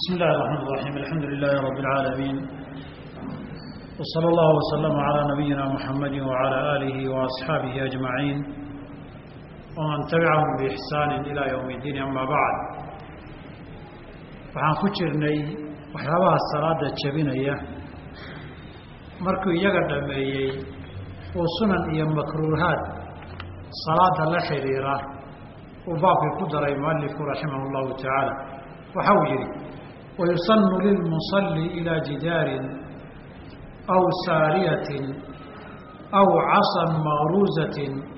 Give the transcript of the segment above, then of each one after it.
بسم الله الرحمن الرحيم الحمد لله رب العالمين وصلى الله وسلم على نبينا محمد وعلى آله وأصحابه أجمعين ومن تبعهم بإحسان إلى يوم الدين أما بعد waxaan ku jirnay waxyaabaha salaada jabinaya markuu iyaga dhameeyay oo sunan iyo makruuhaad salaada la xiriira oo baabkii ku daray muallifku rahimahullahu ta'ala waxa uu yiri ويسن للمصلي إلى جدار أو سارية أو عصا مغروزة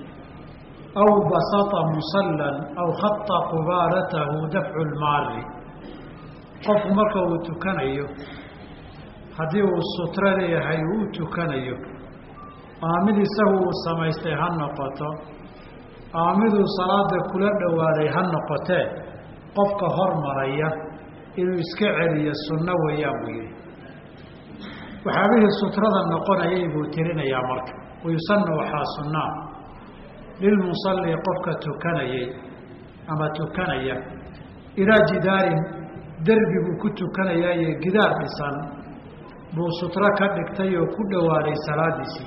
أو بسط مصلا أو خط قبالته دفع المار قف مركو تكنيو هديو السطرة هيو تكنيو آمد سهو سميستيهن نقطة آمد صلاة كل دواريهن نقطة قفك هرمرية inuu iska celiyo sunno weeyaan buu yidhi waxaabihii sutrada noqonayay buu tirinayaa marka wayusanna waxaa sunnaa lilmusalli qofka tukanayay ama tukanaya ilaa jidaarin derbi buu ku tukanayaa iyo gidaar dhisan buu sutro ka dhigtay oo ku dhowaaday salaadiisii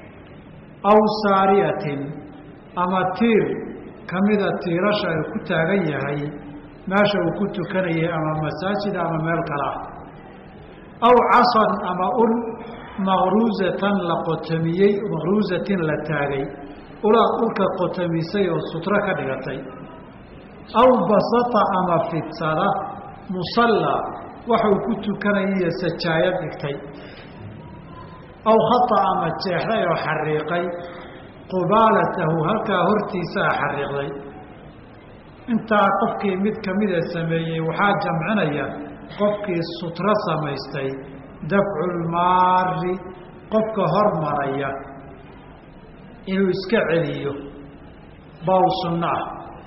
aw saariyatin ama tiir ka mida tiirasha ay ku taagan yahay meesha uu ku tukanayay ama masaajid ama meel kale ah aw casan ama ul maqruuzatan la qotamiyey maqruuzatin la taagay ulaa ulka qotamisay oo sutro ka dhigatay aw basata ama fidsada musalla waxuu ku tukanayay sajaayad dhigtay aw khata ama jeexday oo xariiqay qubaalatahu halkaa hortiisaa xariiqday intaa qofkii mid kamida sameeyey waxaa jamcinaya qofkii sutro samaystay dafculmaari qofka hormaraya inuu iska celiyo baa u sunno ah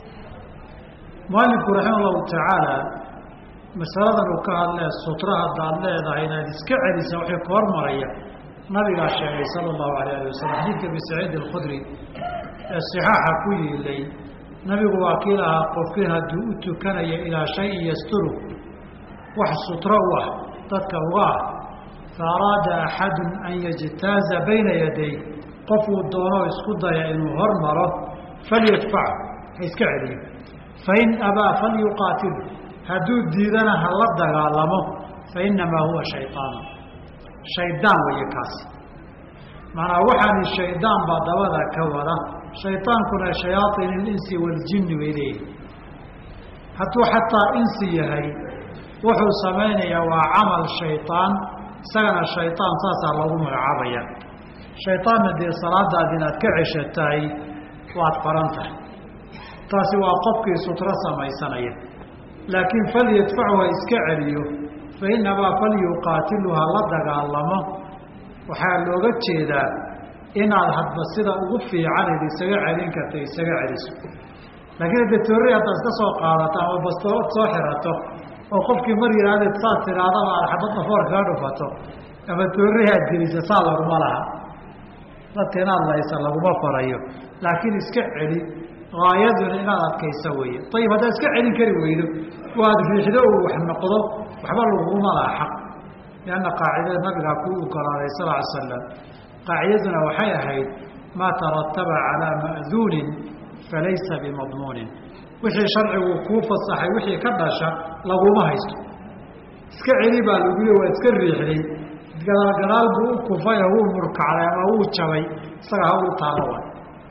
mualifku raxima allahu tacaala masaladan uu ka hadlee sutro haddaad leedahay inaad iska celisa waxay ku hormaraya nabigaa sheegay sala allahu alayh ali wasalam xadiidka abi saciid alkhudri ee sixaaxa ku yiilay nabigu waa kii lahaa qofkii hadduu u tukanayo ilaa shayin yasturu wax sutro u ah dadka uga ah fa araada axadun an yajtaaza bayna yaday qofuu doono isku daya inuu hormaro falyadfac ha iska celiyo fain abaa falyuqaatilu hadduu diidana ha la dagaalamo fainamaa huwa shayطaan shaydaan weeye kaasi macnaa waxaani shaydaan baa dabada ka wada shaydaankuna shayaaطin اlinsi waاljini bay leeyihi hadduu xataa insi yahay wuxuu samaynayaa waa camal shayطaan isagana shayطaan saasaa loogu magacaabaya shayطaanna dee salaadaadi inaad ka ceshatahay waad faran tahay taasi waa qofkii sutro samaysanaya laakiin falyadfacu ha iska celiyo fainamaa falyuqaatilu ha la dagaalamo waxaa looga jeedaa inaad hadba sida ugu fiicaneed isaga celin karta isaga celiso laakiin hadda toorri haddaad iska soo qaadato ama bastoolad soo xirato oo qofkii mar yihahdeed saad tiraadaba aad xabad dhafoor kaga dhufato ama toorri aad geliso saa laguma laha dadka inaad laysa laguma farayo laakiin iska celi gaayaduna inaad adkayso weeye ayib haddaad iska celin kari weydo waad riixdo uu wax noqdo waxba laguma laha xaq lianna qaacidada nabigaa kuu ogolaaday sal ly slam qaacidaduna waxay ahayd maa tarataba calaa ma'duunin falaysa bimadmuunin wixii sharcigu kuu fasaxay wixii ka dhasha laguma haysto iska celi baa lagu yihi waa iska riixday gadaal buu u kufay oo wuu murkacday ama wuu jabay isaga hawl u taalo way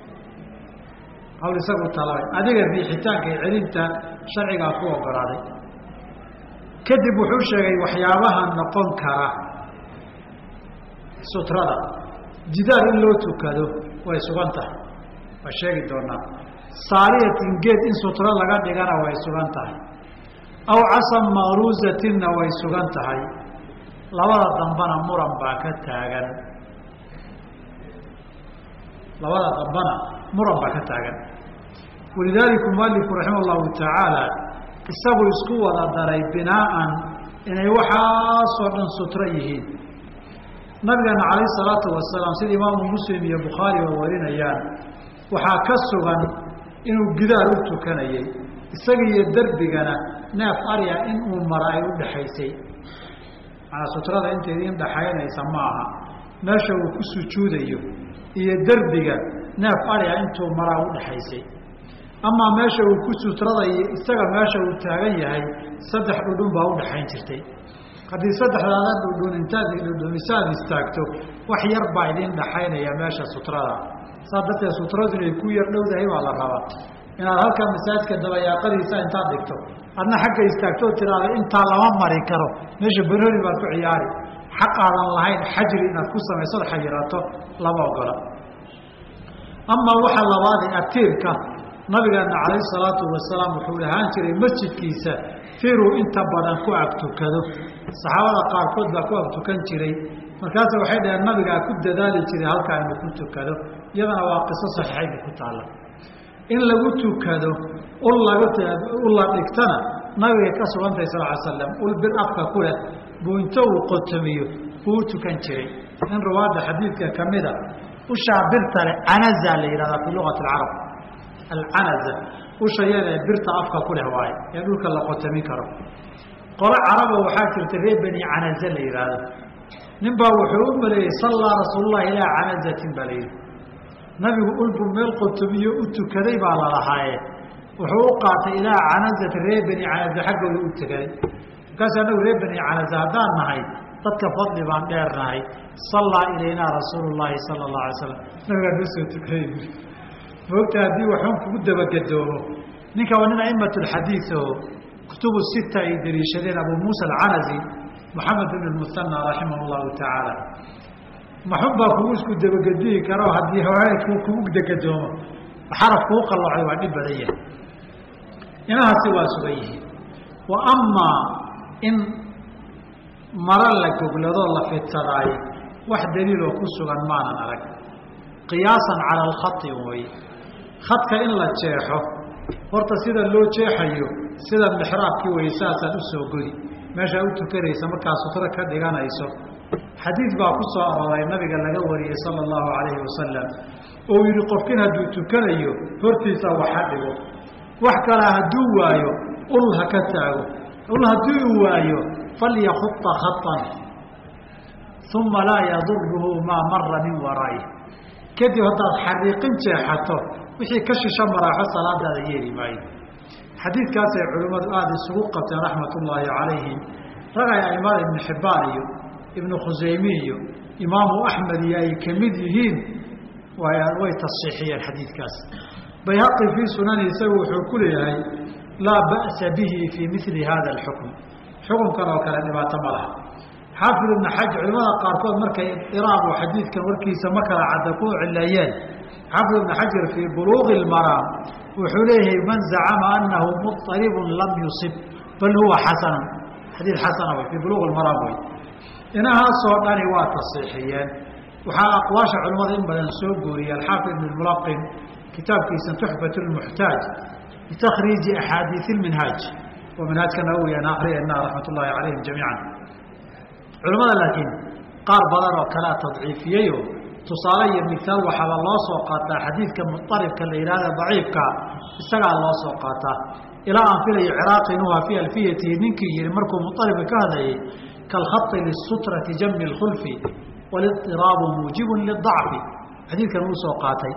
hawl isaga u taalo way adiga riixitaanka iyo celinta sharcigaa ku ogolaaday kadib wuxuu sheegay waxyaabaha noqon kara sutrada jidaar in loo tukado way sugan tahay waa sheegi doonaa saariyatin geed in sutro laga dhigana way sugan tahay aw casan maqruuzatinna way sugan tahay labada dambana muran baa ka taagan walidaalika mualifku raxima allahu tacaala isagu isku wada daray binaaan inay waxaasoo dhan sutro yihiin nabigeena calayh salaatu wasalaam sida imaamu muslim iyo bukhaari oo warinayaan waxaa ka sugan inuu gidaar u tukanayey isagiiyo derbigana neef arya in uu mara ay u dhaxaysay manaa sutrada inta idiin dhaxaynaysa ma aha meesha uu ku sujuudayo iyo derbiga neef arya intuu maraa u dhaxaysay amaa meesha uu ku sutrada iyo isaga meesha uu taagan yahay 3 dhudhun baa u dhaxayn jirtay haddii 3daada dhudhun intaad dhudhumisaad istaagto wax yar baa idiin dhaxaynaya meesha sutrada saa darteed sutradu inay ku yar dhowdahay baa la rabaa inaad halka masaajidka dabayaaqadiisa intaad dhigto adna xagga istaagto oo tiraahdo intaa lama mari karo meesha banooni baad ku ciyaari xaq aadan lahayn xajri inaad ku samayso xayirato lama ogola amaa waxa labaad ee atiirka nabigeena calayhi salaatu wasalaam wuxuu lahaan jiray masjidkiisa tiruu inta badan ku agtukado saxaabada qaarkood baa ku agtukan jiray markaas waxay dhaheen nabigaa ku dadaali jiray halkaa inuu ku tukado iyadana waa qiso saxiixayba ku taalla in lagu tukado la dhigtana nabiga ka sugantay sal ly slam ul bir afka ku leh buu inta uu qotomiyo buu u tukan jiray in riwaayadda xadiidka ka mida ushaa birta leh canaza la yidhahdaa fii lugati alcarab alcanaza usha yada birta afka ku leh waaye ee dhulka la qotomin karo qolo caraba waxaa jirta reer bani canaza la yidhaahdo nin baa wuxuu u maleeyey sallaa rasuulullahi ilaa canazatin baa la yidhi nabigu ulbuu meel qotomiyo u tukaday baa lalahaaye wuxuu u qaatay ilaa canazati reer bani canaza xaggooda u tukaday markaas anagu reer bani canaza haddaan nahay dadka fadli baan dheernahay sallaa ilaynaa rasuulu llaahi sala allahu alay slam nabigaa noo soo tukaday moogta haddii waxun kugu dabagadoomo ninka waa nin a'imat alxadiid oo kutubu sita ay daliishadeen abu muusa alcanazi moxamed ibn lmusanna raximah llahu tacaala maxun baa kugu isku dabagediyi karo haddii hawaaidku kugu degadoomo xaraf kuu qallocay waa dhib badan yahay inahaasi waa sugan yihiin wa amaa in mara la gogladoo la fidsadaayo wax daliiloo ku sugan maanan arag qiyaasan cala alkhati way khadka in la jeexo horta sida loo jeexayo sida mixraabkii wey saasaad u soo godi meeshaa u tukanaysa markaa sutro ka dhiganayso xadiid baa ku soo arooray nabiga laga wariyey sala allahu calayhi wasalam oo yihi qofkin hadduu tukanayo hortiisa waxa dhigo wax kale hadduu waayo ul ha ka taago ul haddii uu waayo falyakuta khatan uma laa yaduruhu maa mara min waraaih kadib haddaad xariiqin jeexato wixii ka shisho maraaxo salaadaada yeeli maayo xadiidkaasay culimmadu aada isugu qabteen raxmat ullaahi calayhim ragay aimada ibnu xibbaan iyo ibnu khusaymi iyo imaamu axmed iyo ay ka mid yihiin way tasxiixiyeen xadiidkaas bayhaqi fii sunani isagu wuxuu ku leeyahay laa ba'sa bihi fii mili hada alxukm xukunkan oo kale dhibaato ma laha xaafid ibnu xajar culimada qaarkood markay idiraabu xadiidkan warkiisa ma kala cadda ku cileeyeen xaafid ibnu xajar fii buluuqi lmaraam wuxuu leeyahay man zacama anahu muطaribun lam yusib bal huwa xasanun xadiid xasana wey fii buluuqi lmaraam wey inahaasoo dhani waa tasiixiyeen waxaa aqwaasha culimmada in badan soo gooriyay alxaafid ibn mulaqin kitaabkiisa tuxfat lmuxtaaj bitakriiji axaadiis ilminhaaj oo minhaajka nawowi aan akriyayna raxmat ullaahi calayhim jamiican culimmada laakiin qaar badan oo kalea tadciifiyeyo tusaale iyo misaal waxaaba loo soo qaataa xadiidka muطaribka la yidhahda daciifka isagaa loo soo qaataa ilaa aan filayo ciraaqi inuha fii alfiyatihi ninkii yihi markuu muطaribka ka hadlayay kalkhai lisutrati jami اlkhulfi waliطiraabu muujibun lidacfi xadiidkan uu soo qaatay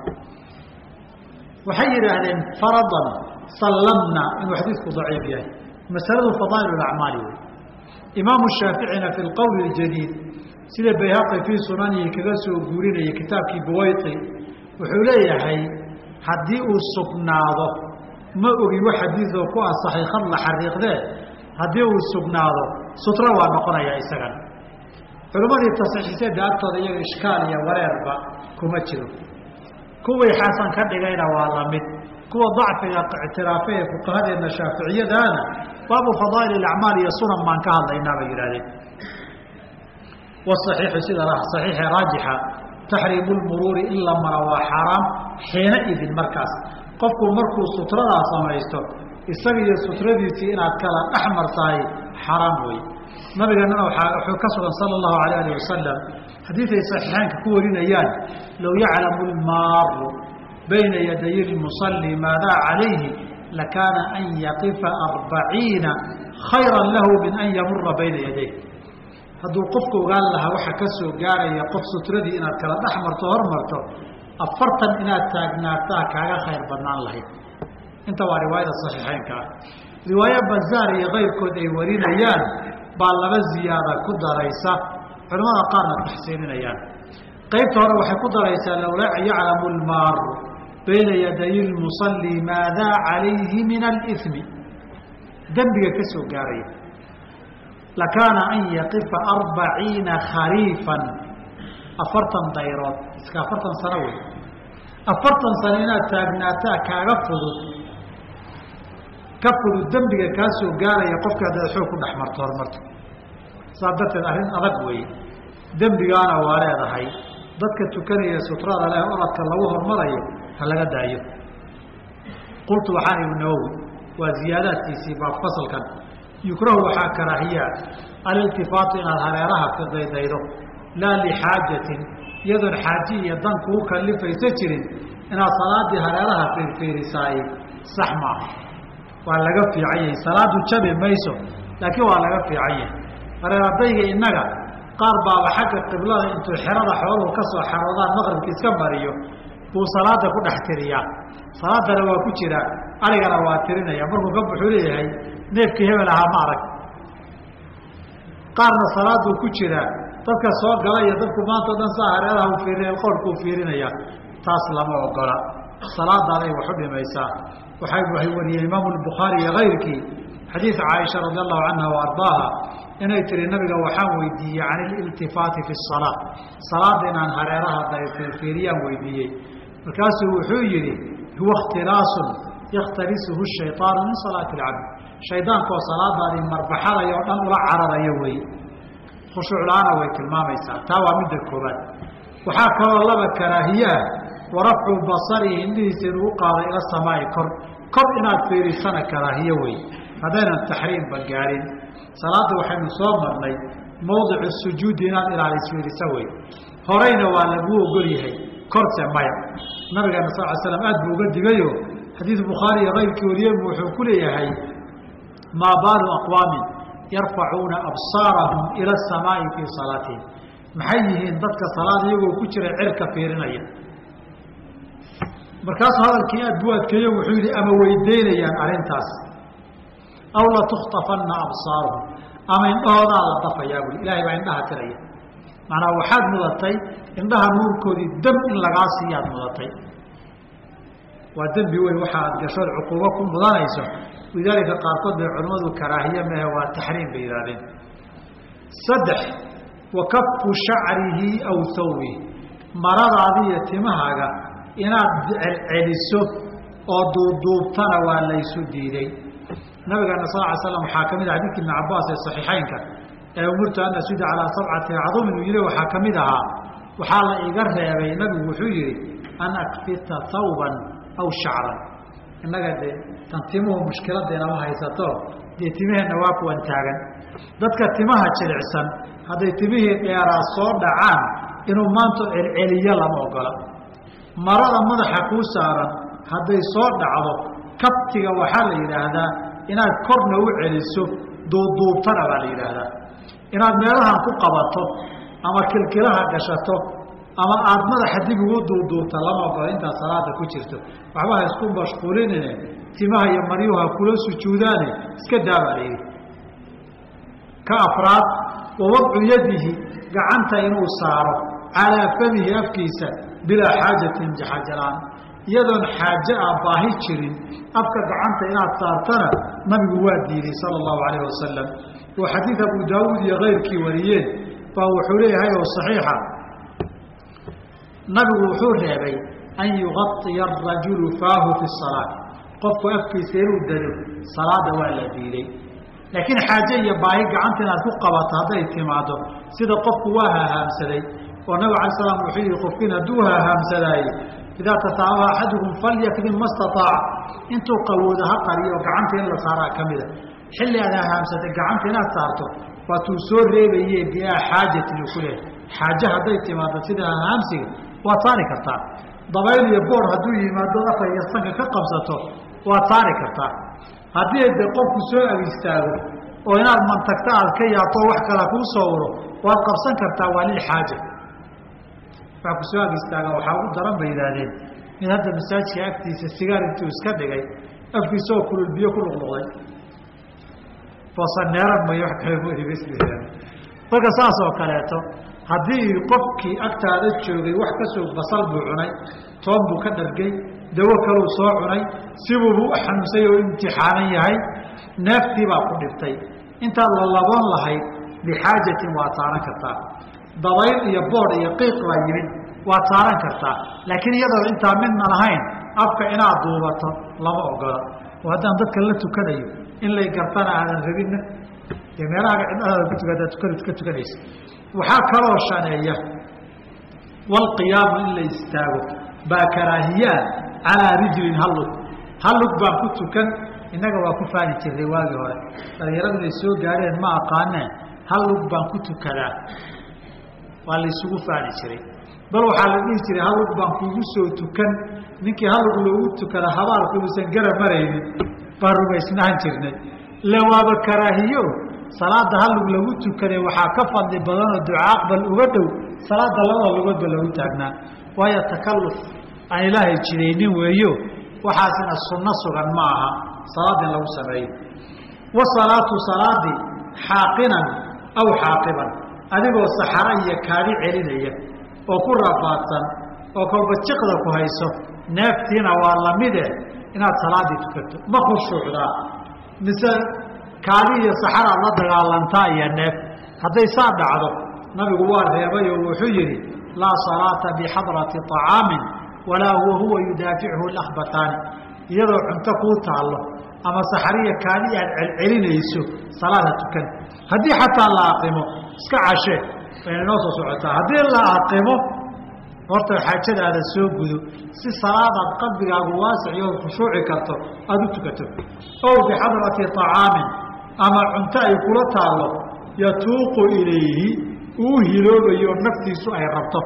waxay yidhaahdeen faradan sallamna inuu xadiidku daciif yahay masaladu fadaa'il acmaali wey imaamu shaaficina fi lqowl اjadiid sida bayhaqi fii sunanihi kaga soo guurinayay kitaabkii buwayqi wuxuu leeyahay haddii uu sugnaado ma ogi wax xadiidoo ku asaxay khad la xariiqdee haddii uu sugnaado sutro waa noqonayaa isagana culimmadii tasxiixisada agtooda iyaga ishkaal iyo wareerba kuma jiro kuwii xasan ka dhigayna waa lamid kuwa dacfiga ictiraafe ee fuqahadeedna shaaficiyadaana baabu fadaa'il acmaal iyo sunan baan ka hadlaynaa bay yidhahdeen wasaxiixu sida saxiixe raajixa taxriimu lmuruuri in la mara waa xaaraam xiina idin markaas qofku markuu sutradaa samaysto isaga iyo sutradiisii inaad kala dhex martahay xaraam wey nabigeenana wuxuu ka sugan sala allahu alayh alih wasalam xadiiday saxiixeynka ku warinayaan low yaclamu lmaaru bayna yaday lmusalli maadaa calayhi lakaana an yaqifa 40 khayra lahu min an yamura bayna yaday hadduu qofku ogaan lahaa waxa ka soo gaaraya qof sutradii inaad kala dhex marto hormarto 40 inaad taagnaataa kaaga khayr badnaan lahayd inta waa riwaayada saxiixeynka ah riwaaya bazaar iyo keyrkood ay warinayaan baa laba ziyaada ku daraysa culamada qaarna taxsiininayaan qaybta hore waxay ku daraysaa lawlaa yaclamu lmaaru bayna yaday lmusalli maadaa calayhi min alimi dembiga ka soo gaaraya lakaana an yaqifa 40 khariifan 40 dayrood iska 40 sano wey 40 sano inaad taagnaataa kaaga fudud ka fudud dembiga kaa soo gaaraya qofka haddaad xoog ku dhex marto hormarto saa darteed arrin adag weeye dembigaana waa leedahay dadka tukanaya sutrada leh oradka lagu hormarayo ha laga daayo qultu waxaan ibnu nawowi waa ziyaadaadkiisii baa fasalkan yukrahu waxaa karaahiyaa aliltifaatu inaad hareeraha ka daydaydo laa lixaajatin iyadoon xaaji iyo dan kuu kalifaysa jirin inaad salaadii hareeraha fiirfiirisaay sax maaha waa laga fiican yahay salaadu jabi mayso laakiin waa laga fiican yahay hareeradayga innaga qaar baaba xagga qiblada intuu xerada xooluhu ka soo xaroodaan maqribka iska mariyo buu salaada ku dhex tiriyaa salaadana waa ku jira arigana waa tirinaya markuu ka buxuu leeyahay neefkii hebel ahaa ma arag qaarna salaaduu ku jiraa dadka soo gala iyo dadku maanta o dhan saa hareeraha u fiirinaya qowlkuu fiirinaya taas lama ogola salaadaaday wax u dhimaysaa waxay wariyeen imaamu lbukhaari iyo kayrkii xadiid caaisha radi allahu canha wa ardaaha inay tiri nabiga waxaan weydiiyey can ililtifaati fi salaa salaada inaan hareeraha fiirfiiriyaan weydiiyey markaasuu wuxuu yihi huwa ikhtilaasun yakhtalisuhu shayطaanu min salaati اlcabd shaydaankaoo salaadaadii marbaxadaya oo dhan ula cararaya wey khushuuc la-aana way tilmaamaysaa taa waa midda koobaad waxaa kaloo laba karaahiyaa warafcu basarihi indhihiisa inuu u qaado ila samaai kor inaad fiirisana karaahiye wey haddaynan taxriimba gaarin salaada waxaynu soo marnay mawdicu sujuudi inaad ilaalisfiiriso wey horeyna waa laguu ogol yahay korse maya nabigeena sal l slam aad buu uga digayo xadiid bukhaari iyo kayrkii wariyey wuxuu ku leeyahay maa baalu aqwaamin yarfacuuna absaarahum ila asamaai fii salaatihim maxay yihiin dadka salaad iyagoo ku jira cirka fiirinaya markaasuu hadalkii aad buu adkeeyo wuxuu yihi ama weydaynayaan arrintaas aw latukhtafanna absaaruhum ama indhahoodaa la dafayaa bui ilahay baa indhaha tiraya macnaa waxaad mudatay indhaha nuurkoodii dam in lagaa siiyaad mudatay waa dembi weyn waxa aad gashood cuquubo ku mudanayso lidaalika qaarkood bay culimmadu karaahiye mehe waa taxriim bay yidhahdeen 3 wa kafu shacrihi aw thawbihi maradaadi iyo timahaaga inaad celceliso oo duuduubtana waa laysu diiday nabigeena sal ly slam waxaa kamid ah xadiidki ibn cabaas ee saxiixeynka ee umirtu an asjuda calaa 7 acduum inuu yihi waxaa kamid ahaa waxaa la iga reebay nabigu wuxuu yihi an akfita thawban aw shacran innaga dee tan timuhu mushkiladeena ma haysato dee timaheenna waa kuwan taagan dadka timaha jilicsan hadday timihii dheeraa soo dhacaan inuu maanta celceliyo lama ogola marada madaxa kuu saaran hadday soo dhacdo kabtiga waxaa la yidhaahdaa inaad korna u celiso duuduubtana baa la yidhaahdaa inaad meelahan ku qabato ama kilkilaha gashato ama aada madaxa dib ugu duuduubta lama ogola intaad salaada ku jirto waxba ha isku mashquulinine timaha iyo maryuha kula sujuudaane iska daa baa la yidhi ka afraad wa wadcu yadihi gacanta inuu saaro calaa famihi afkiisa bilaa xaajatin jaxajalaan iyadoon xaaje ah baahi jirin afka gacanta inaad saartana nabigu waa diiday sala allahu alayh wasalam oo xadiid abu daawuud iyo kayrkii wariyeen baa wuxuu leeyahay oo saxiixa nabigu wuxuu reebay an yuغaطiya arajulu faahu fi salaati qofku afkiisa inuu dado salaada waa la diiday laakiin xaaje iyo baahi gacanta inaad ku qabato hadday timaado sida qofku waa hahaamsaday oo nabig alay slam wuxuu yihi qofkin hadduu hahaamsadaaye idaa tataabaha axadukum falyakdim ma staaaca intuu qawoodo ha qariyo gacanta in la saaraa ka mida xilli aad hahaamsatay gacanta inaad saarto waatuu soo reebaye bilaa xaajatin u ku leehay xaaje hadday timaado sida hahaamsiga waad saari kartaa dabayl iyo boor hadduu yimaado afka iyo sanka ka qabsato waad saari kartaa. haddii de qofku soo ag istaago oo inaad mantagta aad ka yaabto wax kala kuu soo uro waad qabsan kartaa, waa lilxaaja. wax ku soo ag istaaga waxaa ugu daran bay yidhaahdeen in hadda masaajidka agtiisa sigaar intuu iska dhigay afkiisa oo kulul biyo ku luqluqday boosaneeran may wax kale muhibisliaa. marka saas oo kaleeto haddii qofkii agtaada joogay wax ka soo basal buu cunay, toon buu ka dhargay, dawo kaluu soo cunay, sibuubu u xanuunsay oo imtixaanan yahay, neeftii baa ku dhibtay, intaad la laboon lahayd lixaajatin waad saaran kartaa. dabayl iyo boodh iyo qiiq baa yimid waad saaran kartaa, laakiin iyadoo intaa midna lahayn afka inaad duubato lama ogola. oo haddaan dadka la tukanayo in lay gartana aadan rabinna dee meelaha cidhadaada ku tukada ka tukanaysa. waxaa kaloo shaneeya walqiyaamu in la istaago baa karaahiyaa calaa rijlin hallug baan ku tukan. innaga waa ku faani jirnay waagii hore, dhalinyaradu inay soo gaareen ma aqaaneen. hallug baan ku tukadaa waa la isugu faani jiray, bal waxaa la dhihi jiray hallug baan kuugu soo tukan. ninkii hallug loogu tukada habaalku uusan garab maraynin baan rumaysnaan jirnay. le waaba karaahiyo, salaada hallug lagu tukaday waxaa ka fadli badanoo ducaa aqbal uga dhow salaada labada lugoodba lagu taagnaa. waayo takalluf aan ilaahay jidaynin weeyo, waxaasina sunno sugan ma aha salaada in lagu sameeyo. wasalaatu salaadii xaaqinan aw xaaqiban, adigoo saxara iyo kaadi celinaya oo ku rafaadsan oo kolba jiqda ku hayso, neeftiina waa lamide inaad salaadii tukato. ma khushuucdaa mise kaadi iyo saxaraad la dagaalantaa iyo neef? hadday saa dhacdo nabigu waa reebay oo wuxuu yidhi laa salaata bixadrati طacaamin walaa huwa yudaafichu اlakhbataani. iyadoo cunto kuu taallo ama saxariya kaadi aad celcelinayso salaada tukan. haddii xataa la aqimo iska cashee wayna inoo soo socotaa. haddii la aqimo horta xaajadaada soo gudo si salaadaad qalbigaagu waasiciyo khushuuci karto aada u tukato. ow bixadrati طacaamin, ama cunto ay kula taallo yatuuqu ilayhi uu hiloobayo naftiisu ay rabto.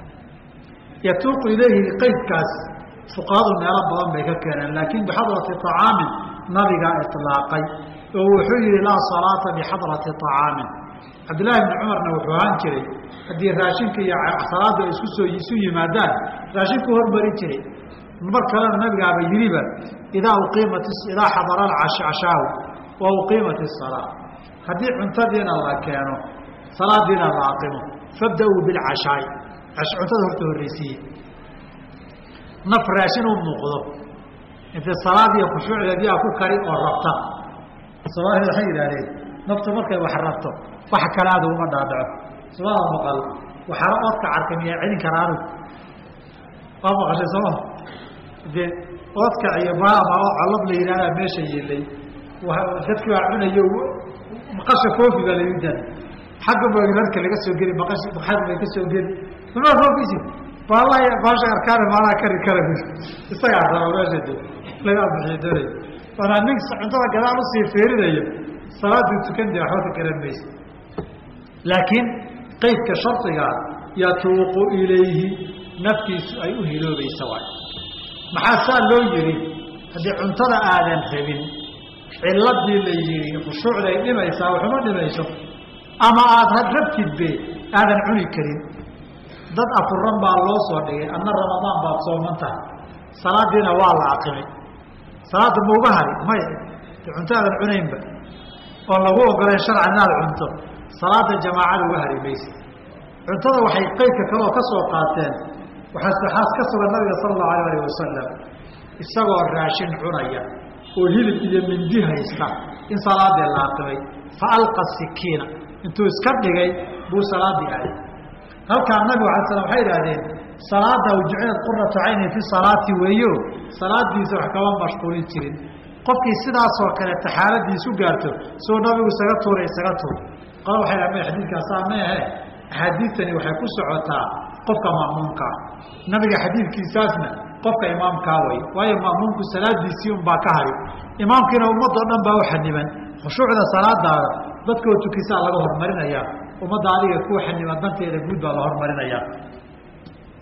yatuuqu ilayhi qaydkaas fuqahadu meelo badan bay ka keeneen, laakiin bixadrati طacaamin nabigaa iطlaaqay oo wuxuu yihi laa salaata bixadrati طacaamin. cabdillaahi bni cumarna wuxuu ahaan jiray haddii raashinka iyo salaada ay isu yimaadaan raashinku hormarin jiray. mar kalena nabigaaba yidhiba idaa xadara cashaahu wa uqiimat الsalaa, haddii cuntadiina la keeno salaadiina la aqimo fabda-uu bilcashaai, cuntada horta horreysiiye. naf raashin u muuqdo intay salaadiiyo khushuucdeediyaa ku kari oo rabta. soomaalida waxay yidhahdeen naftu markay wax rabto wax kale aada uma dhaadhaco. soomada maqal waxaana oodka carka miyaa celin karaa anugu? waa maqashay sooma? dee oodka iyo baama oo colab la yidhahdaa meesha yeelay dadkii waa cunayo maqasha koofi baa lagu dana xagga marka laga soo geli maqar bay ka soo geli ma roofisi wallahi baasha arkaan maana kari kara isaga raba meesha de laga bixiyo doonay wana nin cuntada gadaal u sii feerinayo salaadu tukande waxba ka garan mayso. laakiin qaydka shardiga yatuuqu ilayhi, naftiisu ay u hiloobaysa waay. maxaa saa loo yidhi? haddii cuntada aadan rabin ciladii la yihi khushuucday dhimaysaa waxuma dhimayso, ama aada rabtidbe aadan cuni karin. dad afuran baa loo soo dhigay, adna ramadaan baad sooman tahay, salaadiina waa la aqimay. salaada ma uga hari maya, cunto aadan cunaynba oon lagu ogolayn sharcan inaad cunto salaada jamaacada uga hari maysa. cuntada waxay qaydka kaloo ka soo qaateen waxaas ka sugan nabiga sala allahu alayh alih wasalam isagoo raashin cunaya oo hilib iyo mindi haysta in salaadii la aqimay fa alqa sikiina, intuu iska dhigay buu salaadii aaday. halkaa nabigu alay slam waxay idhahdeen salaada jucilat quratu cayni fi salaati weeyo, salaadiisa wax kama mashquulin jirin. qofkii sidaasoo kale taxaaladiisu gaarto soo nabigu isaga tuur qolo waxay dhahdeen xadiidkaasaa meehe, axaadiidtani waxay ku socotaa qofka ma'muumka ah. nabiga xadiidkiisaasna qofka imaamkaa way, waayo ma'muumku salaadiisii un baa ka hari, imaamkiina ummadoo dhan baa u xaniban. khushuucda salaadaada dadkoo tukisaa laga hormarinayaa, ummadda adiga kuwa xaniban danteeda guud baa la hormarinayaa.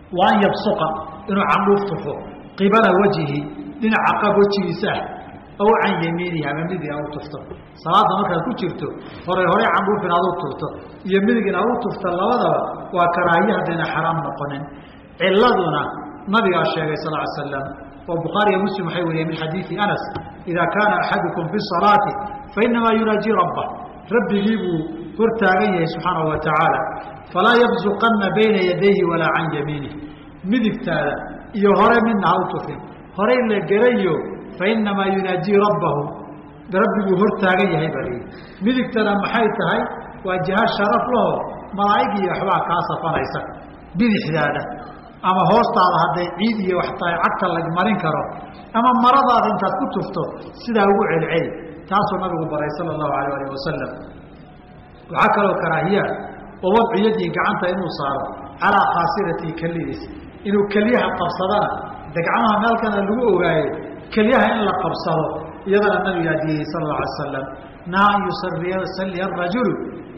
وأن يبصق إنه عموف تفو قبل وجهه دين عقب وجهه أو عن يمينها من مدي أو تفتر صلاة مركز كتيرته هوري عموف إن أو تفتر يمينك إن أو تفتر لوضع وكراهية دين حرام نقنن علادنا نبي الشيخ صلى الله عليه وسلم والبخاري ومسلم حيوي من حديث أنس إذا كان أحدكم في الصلاة فإنما يناجي ربه رب يجيبه فرتاغيه سبحانه وتعالى فلا يبزقن بين يديه ولا عن يمينه مدفتالا يهرى من عوتفه هرى اللي قريه فإنما يناجي ربه بربه فرتاغيه بريه مدفتالا محيطها وجهة الشرف له ملائكي يحوى كاسا فنيسا بدحداده أما هوستا على هذا عيدي وحتى عكت لجمرين كرو أما مرض هذا أنت كتفته سيدا وقع العين تاسو نبي بري صلى الله عليه وسلم وعكروا كراهية ووضع يدي قعنت إنه صار على قاصرتي كليس إنه كليها قبصدنا دقعمها مالكنا اللقوء غاية كليها إلا قبصده يضل النبي يدي صلى الله عليه وسلم نعم يسلي الرجل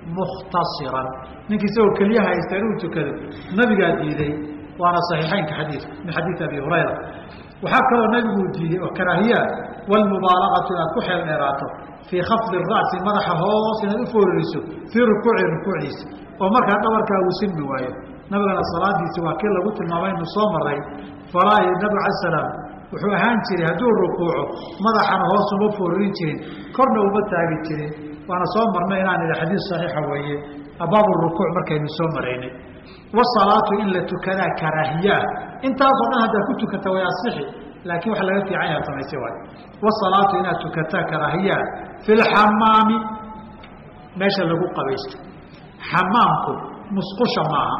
مختصرا نكي سوى كليها يستعلون تكذب النبي يدي وأنا صحيحين كحديث من حديث أبي هريرة وحكى النبي دي وكراهية والمبالغة كحل الإراته في خفض الرأس مدح هوس الفور الرسول في ركوع الركوعيس ومركا دوركا وسن وايه نبغى الصلاة دي سواء كلا قلت الماوين نصوم الرأي فراي النبي عليه السلام وحو أهان تري هدور ركوعه مدح هوس وفور الرجل كرنا ومتاقي تري وأنا صوم مرمين عن الحديث صحيح ويه أباب الركوع مركا نصوم مريني والصلاة إلا تكنا كراهية انت أظن هذا كنت كتوي الصحي لكن وحلا في عينها فما يسوي والصلاة إلا تكتا كراهية في الحمام ماشي اللي قبيست حمامكم مسقشة معها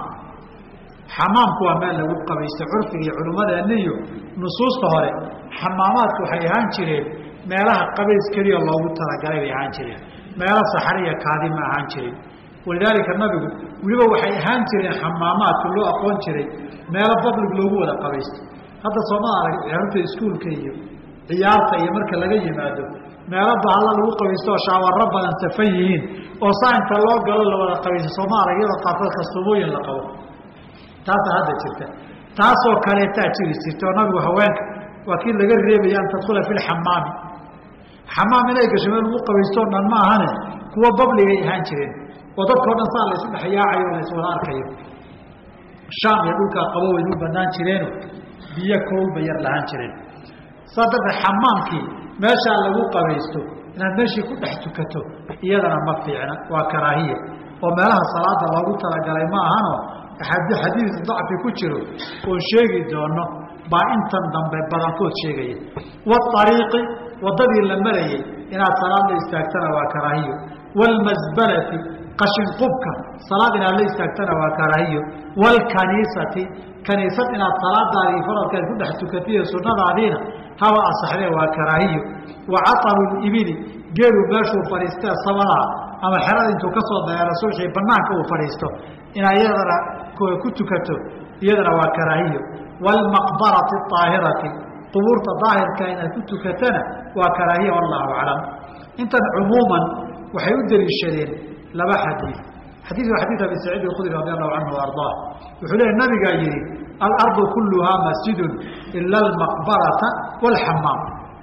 حمامكم وما اللي قبيست عرفي علماء النيو نصوص طهري حماماتكم حيهان شرين ما لها قبيس كريه الله تعالى قريب يهان شرين ما لها صحرية كاذمة هان شرين ولذلك النبي ولما وحي هان شرين حمامات كله أقوان شرين ما لها فضل قلوبه ولا قبيست هذا صماء عرفت اسكول كيو عيارته يمرك لغاية مادو ما رب الله لو قبيستو شاور ربنا انتفيين وصاين تلو قالوا له ولا قبيس صماء يلا قافل كسبوين لقوا تاسا هذا جرته تاسو كاليتا جري جرته نبي وهوانك وكيل لغا ريبي ان تدخل في الحمام حمام إليك شمال لو قبيستو نان ما هانه كوا ببلي هان جيرين وددكو دان سان ليس دحياعيو ليس ولا arkayo الشام يدولka qabow inuu banaan jireen biyo koob bayar lahaan jireen saddex xamaamkii meesha lagu qabaysto inaad meeshii ku dhex tukato iyadana ma fiicna waa karaahiye oo meelaha salaada loogu talagalay ma ahano xadiis dacfi ku jiro oo sheegi doono baa intan dambe badankood sheegaya wariiqi wadadii la marayay inaad salaada istaagtana waa karaahiyo walmasbalati qashin qubka salaad inaad la istaagtana waa karaahiyo walkaniisati kaniisad inaad salaadaadii faradkeed ku dhex tukatiyo sunnadaadiina haba asaxdee waa karaahiyo wacataru libili geelu meeshuu fadhiistee sabada ama xerada intuu ka soo dareero suuxii banaanka uu fadhiisto inaad iyadana ku tukato iyadana waa karaahiyo waalmaqbarati aahirati qubuurta daahirka inaad ku tukatana waa karaahiya wallahu aclam intan cumuuman waxay u daliishadeen laba xadiid حديث أبي سعيد الخدري رضي الله عنه وأرضاه وحليه النبي قال يري الأرض كلها مسجد إلا المقبرة والحمام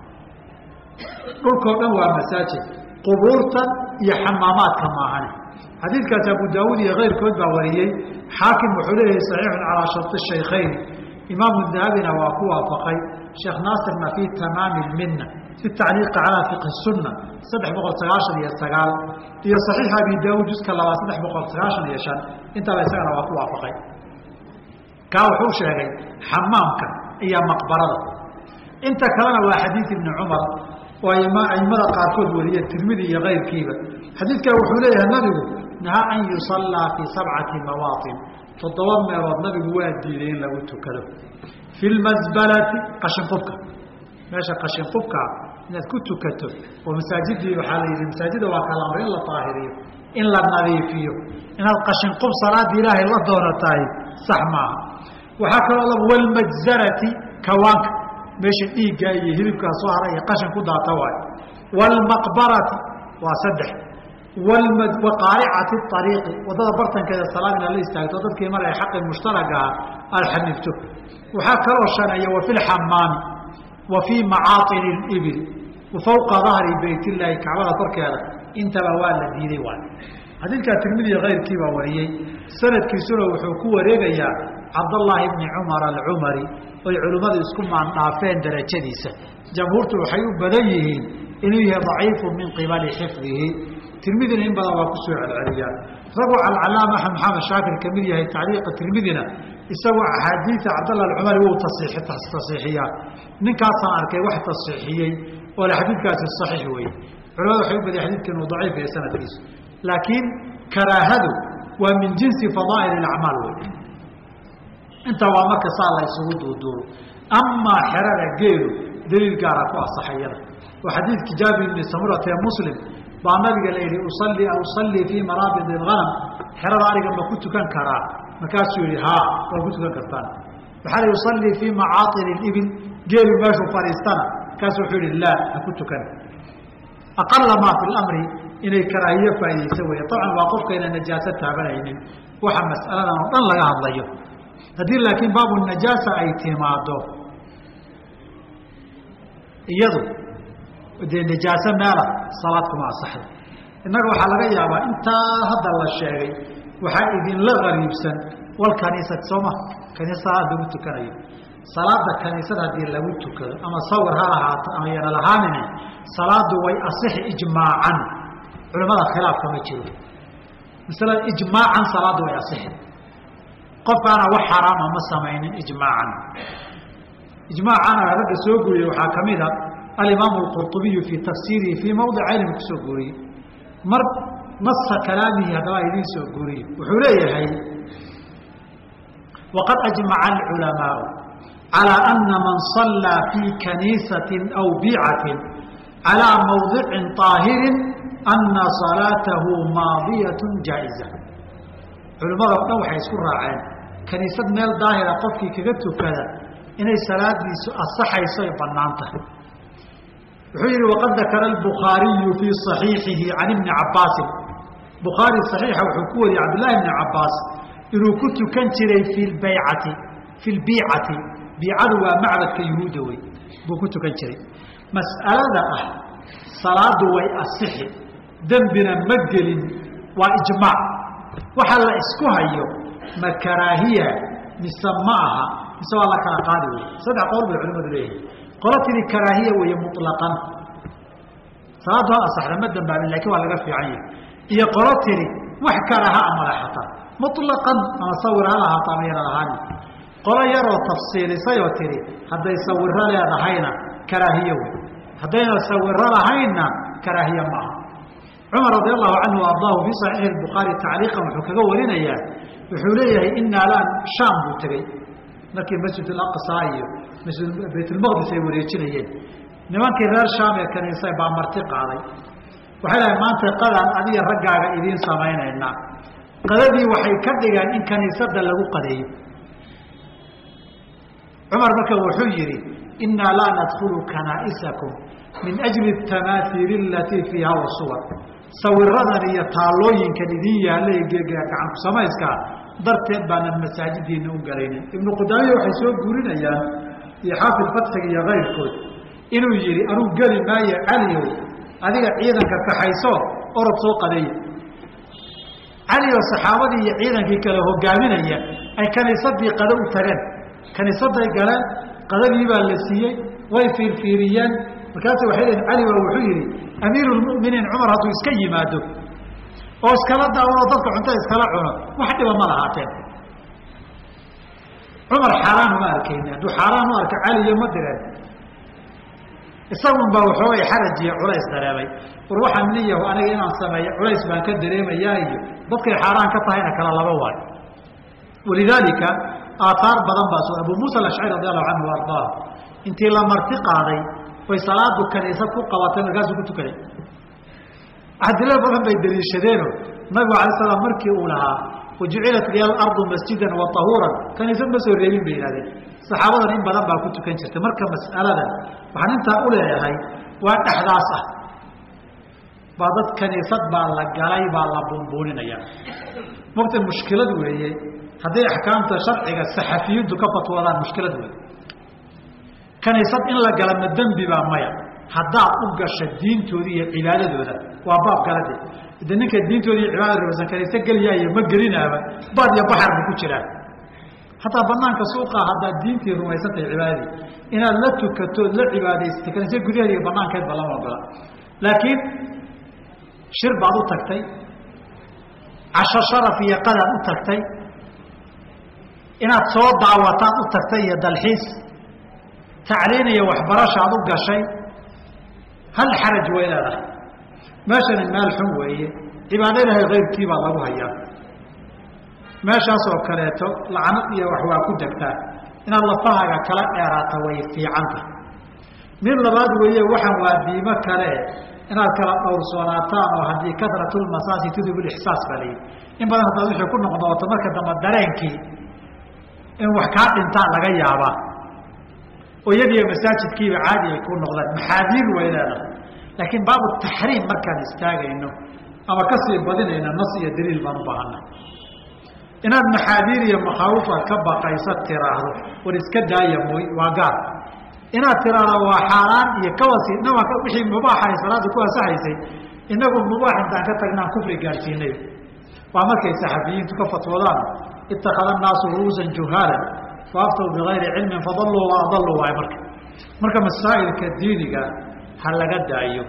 كل هو مساجد قبورتا هي حمامات كما هني حديث كتاب أبو داود غير كتب وريه حاكم وحليه صحيح على شرط الشيخين إمام الذهبي وقوة فقي شيخ ناصر ما فيه تمام المنة في التعليق على فقه السنة صدح بقول 19 يستقال هي صحيح أبي داود جزء الله صدح بقول 19 يشان انت لا يسأل وقوة فقي كاو حوشة حمامك هي مقبرة انت كلام حديث ابن عمر وإما أيمرا قاركود ولي الترمذي غير كيبا حديث كاو حليه النبي نهى أن يصلى في 7 مواطن تضمر النبي وادي لين لو تكلم في المزبلة قشن قبك ماشي قشن قبك إن كنت كتب ومساجدي وحالي المساجد وكلام إلا طاهرين إلا النظيفية إن القشن قب صلاة إلهي الله دورتاي صح معها وحكى الله والمجزرة كوانك ماشي إيه جاي هلبك صهرة قشن قد طوال والمقبرة وصدح وقارعة الطريق وضد برتن كذا الصلاة من الله يستاهل تذكر مرة حق المشترك الحنفته وحكى شنية وفي الحمام وفي معاطن الإبل وفوق ظهر بيت الله كعبة ترك هذا انت بوال الدين وان هذه الترمذي غير كيما وريي سند كيسوله وحكوا ريغيا عبد الله بن عمر العمري والعلماء يسكن عن طافين درجتيسه جمهورته waxay u badan yihiin inuu yahay daciif min qibal hifdhihi tirmidina in badan waa ku soo celceliyaan rabu al-allama Muhammad Shakir kamid yahay taariikh tirmidina isaga ahadiith Abdullah al-Umari uu tasiixiya ninkaas aan arkay wax tasiixiyay oo xadiidkaas sahih weey culimadu waxay u badan xadiidkan uu daciif yahay sanadkiisa laakiin karaahadu waa min jinsi fadaa'il al-a'mal انت وامك صار يسوي دودو اما حرر غيره دليل قال اكو صحيحه وحديث جابر بن سمره مسلم بان النبي قال لي اصلي في مرابض الغنم حرر اريق ما كنت كان كرا ما كاس يري ها كنت كان كرتان بحال يصلي في معاطن الابل غير ما شو فارستان كاس يري لا كنت كان اقل ما في الامر ان الكراهيه فيسوي طبعا واقفك الى نجاسه تابعين وحا مساله دان لا هادليو هذه لكن باب النجاسة أي تماده يضو ودي النجاسة مالا صلاتكم على الصحيح إنك وحلقة يابا انت هذا الله الشيء وحايدين لغريب سن والكنيسة سوما كنيسة دوتو كريم صلاة الكنيسة هذه لوتو كر أما صور هذا أما ينالهانني صلاة وي أصح إجماعا علماء الخلاف كما يقولون مثلا إجماعا صلاة وي أصح قفنا وحرام ما سمعين إجماعا هذا سوغوري وحاكميدا الإمام القرطبي في تفسيره في موضع علم سوغوري مر نص كلامه هذا يدين سوغوري وحوليه هي وقد أجمع العلماء على أن من صلى في كنيسة أو بيعة على موضع طاهر أن صلاته ماضية جائزة علماء نوحي يسكن راعين كنيسة ميل ظاهرة قفكي كغتو كذا إن الصلاة الصحة يصير بنانته وحير وقد ذكر البخاري في صحيحه عن ابن عباس بخاري صحيح وحكوه عبد الله بن عباس إنه كنت كنتري في البيعة بيعدوا معبد كيهودوي كنت كنتري مسألة صلاة ويأصحي ذنبنا مجل وإجماع وحل اسكوها يوم ما كراهية نسمعها نسوى الله كان قادوي صدع قول بالعلماء ذلك قالت لي كراهية وهي مطلقا صلاة أصح لما الدنبا من لكي ولا قفي عين هي قالت لي وحكرها أملاحة مطلقا أنا صورها لها طامينا لهاني قال يرى تفصيل سيوتري هذا يصورها لها هينا كراهية هذا يصورها لهينا كراهية معها عمر رضي الله عنه وأرضاه في صحيح البخاري تعليقا وحكاه ولنا إياه وحوليه إنا الآن شام بوتري لكن مسجد الأقصى مسجد بيت المقدس يوريتشنيين نمان كذا شام كان يصيب مرتق علي وحلا ما أنت قال أن أبي رجع إذين سامعين إنا قلبي وحي كذا إن كان يصدق له قديم عمر بكى وحجري إنا لا ندخل كنائسكم من أجل التماثيل التي فيها والصور صورنا لي تالوين كديدية اللي عن سمايسكا درتين بان المساجد نوغرين ابن قدامي وحيسوق قولنا يا حافظ الفتح يا غير كود إنه يجري أنو قال ما عليو هذه عيدا كحيسو أرد سوق لي علي والصحابة عيدا كله قامنا أي كان يصدق قدو ترين كان يصدق قال قدو يبقى اللسية ويفير فيريان وكانت وحيدا علي وحيري أمير المؤمنين عمر هاتو يسكي مادو أو اسكالات دعونا ضدك عنتا اسكالات عنا واحد وما لهاتين عمر حرام ما أركين دو حرام ما أرك علي يوم الدرين الصوم بوحوي حرج عريس درامي وروح منيه وأنا إنا سمي عريس ما كدريم إياه ضدك حرام كطهينا كلا الله بواي ولذلك آثار بدن باسو أبو موسى الأشعري رضي الله عنه وأرضاه انت لما ارتقى علي وصلاة الكنيسة فوق قواتين الغاز كنت كلي أحد الله بدن بيدري الشدينه النبي عليه السلام مركي أولها وجعلت لي الأرض مسجدا وطهورا كنيسة مسؤول ريبين بين هذه صحابة إن بدن با كنت كنشرت مركب مسألة وحن انت أولها هاي وأحداثه بعض كنيسات بالجلاي بالبونبونين يا وقت المشكلة وهي هذه أحكام تشرع الصحفيين تكفت ولا مشكلة وهي كنيسات إن لا جل من الدم بيبقى مايا هذا أبقى الدين تودي عبادة ولا وأباب قلده إذا إنك الدين تودي عبادة ولا كنيسة قال يا مجرينا بعد يا بحر بكتيرة حتى بنانك سوقا هذا الدين في رميسة العبادة إن لا تكتر لا عبادة كنيسة قال يا بنانك بلا ولا لكن شر بعض تكتي عشر شرف يقدر تكتي إن تصور دعواتات تكتي يد الحس تعليني وحبرش عضوك شيء هل حرج وإلى ذا ماشا المال حموية إبادينها غير كيبا الله هيا ماشا سوى كريتو لعنقيا وحواكو دكتا إن الله فهق كلا إراتا ويفي عنك من لباد ويا وحن واديما كلا إن الكلا أورسوناتان وهذه كثرة المساسي تذهب الإحساس بلي إن بدنا نتوجه كنا قضاوة مركز دم الدرينكي إن وحكات انتان لغاية عبا ويدي مساجد كيف عادي يكون نغلط محاذير وإلى ذا لكن باب التحريم ما كان يستاغي إنه أما كسي بدنا إن النص يدليل بانبهنا إن المحاذير يمخاوفة كبا قيسات تراهو ورسك دايا وقال إن تراهو وحاران يكوسي إنما وحي مباحة صلاة كوها سحيسي إنه مباحة أنت كتغنا كفر قارسيني وعمل كي سحبيين تكفت وضان اتخذ الناس رؤوسا جهالا فأفتوا بغير علم فضلوا وأضلوا وعمرك مركب مسائل كالديني هل لقد أيوه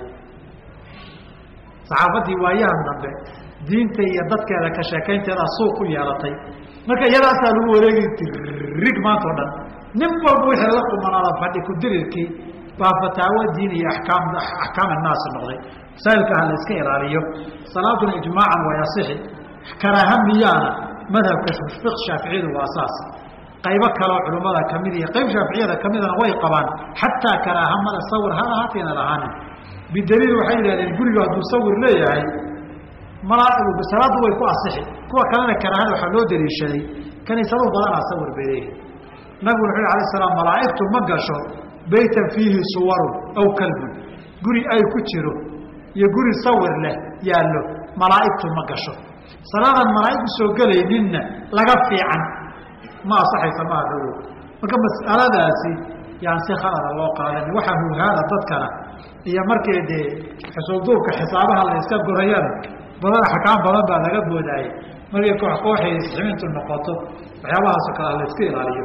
صحافتي وإياها النبي دينتي يددك على كشاكين ترى سوق يالطي مركب يلا سألوا وليك تريك ما تودن نمبر بوحي لكم من الله فهدي كدريكي ففتاوى ديني أحكام الناس النغضي سألك هل اسكير عليه صلاة إجماعا ويصحي كراهم ميانا مذهب كشفق شافعي وأساس قيبك كلا علماء كمية قيب شافعية كمية وهي قبان حتى كراهم ماذا صور هذا هاتين الهاني بالدليل وحيد للقرية هدو صور ليه هاي مراقب بسراد هو يكون أصحي كوا كمان كراهان وحلو دليل الشدي كان يسألوا بلانا صور بيه نقول عليه السلام ملائكة مقاشوا بيتا فيه صور أو كلب قري أي كتيرو يقري صور له يالله ملائكة مقاشوا صلاة الملائكة سوقلي منا لقفي عن ما صحي سماع ذو وكما مسألة ذاتي يعني سيخلال الله قال لي وحه هذا تذكرة هي مركي دي حسودوك حسابها اللي يسكب ريال بدل حكام بدل بعد قد وداي مركي كوحي سحمينة النقاط وحيابها سكرة اللي يسكير عليه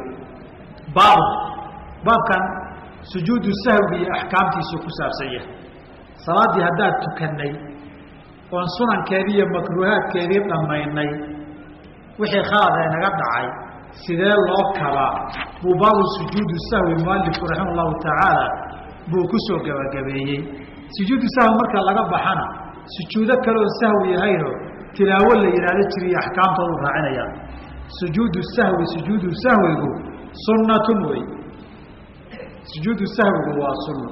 باب كان سجود السهو بأحكام تيسوكو سابسية صلاة دي هداد تكني وانصنا كذية مكروهات كذية لما يني وحي خاضة ينقض عاي سيدي الله كبا وبعض سجود السهو المؤلف رحمه الله تعالى بوكسو قبقبيي سجود السهو مركا لقب بحنا سجودك لو السهو يهيرو تلاول ليرادة تري أحكام طول رعنيا سجود السهو يقول سنة وي سجود السهو هو سنة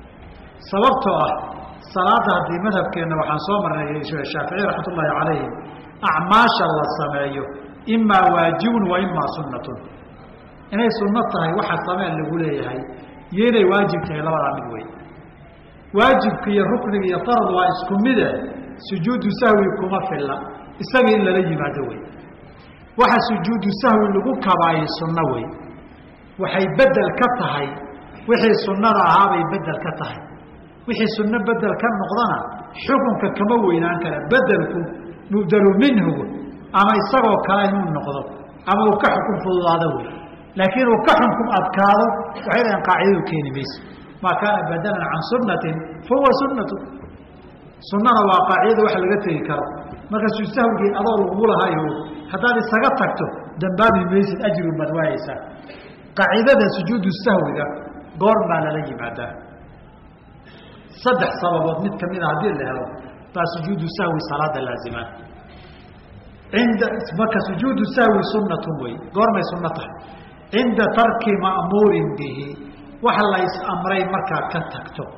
سببتها صلاة هذه مذهب كأنه وحن صومر الشافعي رحمة الله عليه أعماش الله السمايه إما واجب وإما سنة إنه سنتها واحد سماء اللي قوله هاي يلي واجب كي لا رامي وي واجب كي الركن يطرد واسكم مده سجود سهو كما في الله استغي إلا لي ما دوي واحد سجود سهو اللي قو كباي سنة وي وحي بدل كتهي وحي سنة رعابة يبدل كتهي وحي سنة بدل كم نقضنا حكمك كموين عنك بدلكم نبدل منه أما يصغوا كلام النقض أما وكحكم في الله لكن وكحكم أذكاره وحيدا قاعده كيني بيس ما كان بدلا عن سنة فهو سنة سنة وقاعده وحلقته كرم ما كان يستهوي أضار وقولها هاي حتى لسقطته دنبابي بيس الأجر المدوائسة قاعدة سجود السهو ده قول ما للي بعده صدح صلوات متك من هذه اللي هو فسجود السهو صلاة اللازمة عند مكة سجود السهو سنة وي قول ما سنته عند ترك مأمور به وحل أمري مكة كتكتو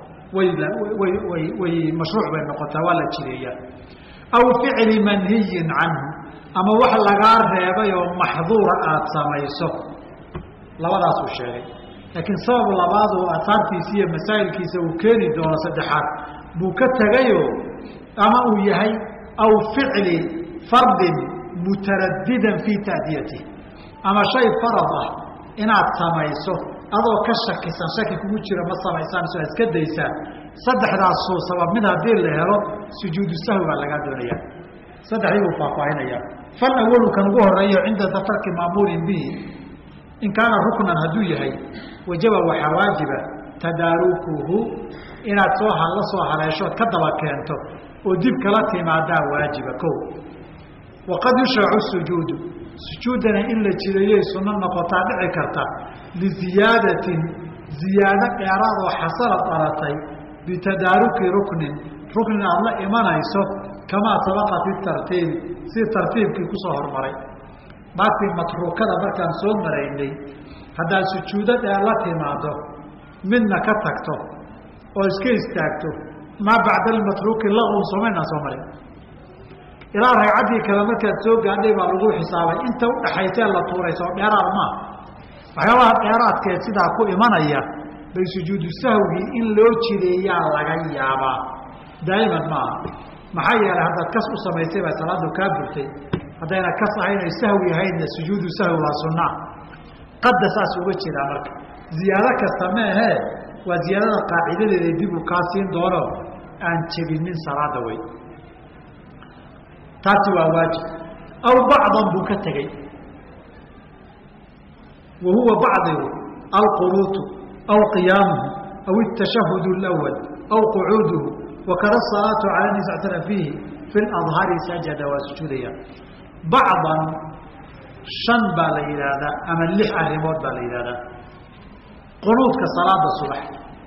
وي مشروع بين نقطة ولا تشريع أو فعل منهي عنه أما وحل غار ريبا محظور سميسه لا وضع الشيء لكن صاب الله بعض أثار كيسية مسائل كيسة وكاني دون صدحات بوكتا غيو أما ويهي أو فعل فرض مترددا في تأديته أما شيء فرضه إن أتسميسه أضو كشك شك كوجر ما سميسان سو اسكديسا صدح ذا الصوص سبب منها دير له سجود السهو على قدريا صدح يو فاقعينيا فالأول كان هو الرأي عند ترك مأمور به إن كان ركنا هدويه وجب وحواجب تداركه إن أتوها الله صوها رأيشوت كدبا كانتو وديب كلاتي مع دا واجبكو وقد يشرع السجود سجودنا إلا تليه سنن قطابع كرتا لزيادة إعراض وحصلت أراتي بتدارك ركن الله إيمانا يسوف كما سبق في الترتيب سي ترتيب كي كسوهر مري باقي متروكة بركان سون مريني هذا سجودة الله ماذا منا كتكتو وإسكي استاكتو ما بعد المتروك اللغو صمينا صمري إلى رعدي كلامك تسوق عندي بالغو حسابي أنت حيتي الله طوري سو ديرار ما waxyaabaha dheeraadka ee sidaa ku imanaya bay sujuudu sahwi in loo jireeyaa laga yaabaa daa'iman maaha maxaa yeelay haddaad kas u samaysay baa salaadu kaa burtay haddayna kas ahayn ay sahwi ahaydna sujuudu sahwi waa sunnaa qadda saas uga jiraa marka ziyaado kasta meehee waa ziyaadada qaacidadeeda dib u kaa siin doono aan jebinin salaada wey taasi waa waajib aw bacdan buu ka tegey وهو بعضه القنوت أو قيامه أو التشهد الأول أو قعوده وكذا الصلاة على النبي فيه في الأظهار سجد وسجوديا بعضا شن بالإرادة أما اللح الرموت بالإرادة قنوت كصلاة الصبح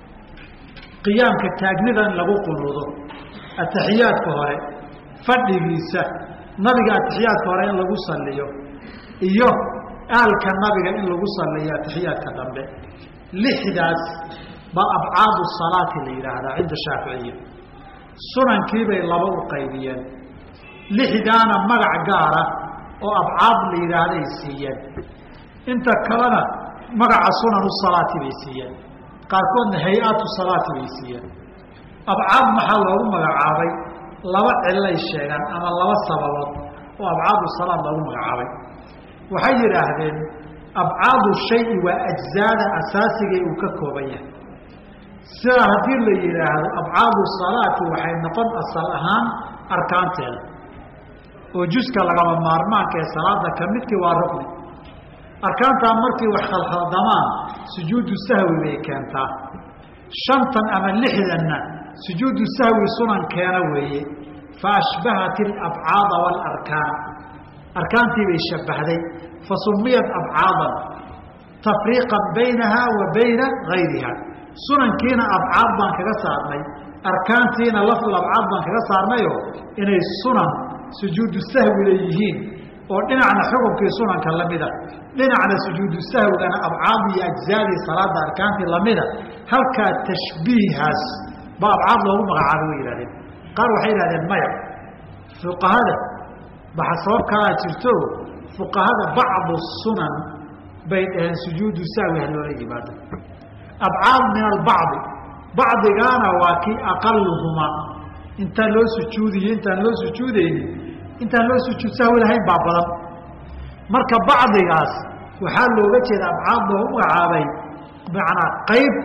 قيام كتاجندا لغو قنوته التحيات كهراء فرد بيسه نبقى التحيات كهراء لغو صليه إيوه آلك النبي إن لغو صليا تحيات كدنبه لحداث بأبعاد الصلاة الإرادة عند الشافعية سنن كيبه لبو قيديا لحدانا مرع قارة وأبعاد الإرادة يسيا انت كلنا مرع سنن الصلاة بيسيا قاركون هيئات الصلاة بيسيا أبعاد محله مرعابي لبع الله الشيغان أما الله السببات وأبعاد الصلاة لبو مرعابي waxay yiraahdeen abcaadu shay wa ajzaada asaasiga uu ka kooban yahay sida hadii la yiraahdo abcaadu salaati waxay noqon asal ahaan arkaanteeda oo juska laga maarmaanka ee salaada kamidkii waa rukni arkaanta markii wax khalkhaldamaan sujuudu sahwi bay keentaa shantan ama lixdanna sujuudu sahwi sunan keena weeye faashbahat al-abcaad wal arkaan أركانتي بيشبهدي فسميت أبعاضا تفريقا بينها وبين غيرها سنن كينا أبعاض بان كذا صارني أركانتينا لفظ الأبعاض بان كذا صارنيو إن السنن سجود السهو ليهين ودنا على حكم في سنن كلامدا دنا على سجود السهو أنا أبعاض أجزاء صلاة أركانتي لامدا هل كتشبيه بأبعاض لهم غعاوي لهم قالوا حين هذا الميع فقهاء بحسب كلا ترتو فقهاء بعض السنن بين سجود السهو هلولا عبادة أبعاد من البعض بعض كان واكي أقلهما انت لو سجودي انت لو سجودي انت لو سجود سهو لهين بابلا مركب بعض ياس وحال لو وجه أبعاد لهم وعابي معنى قيب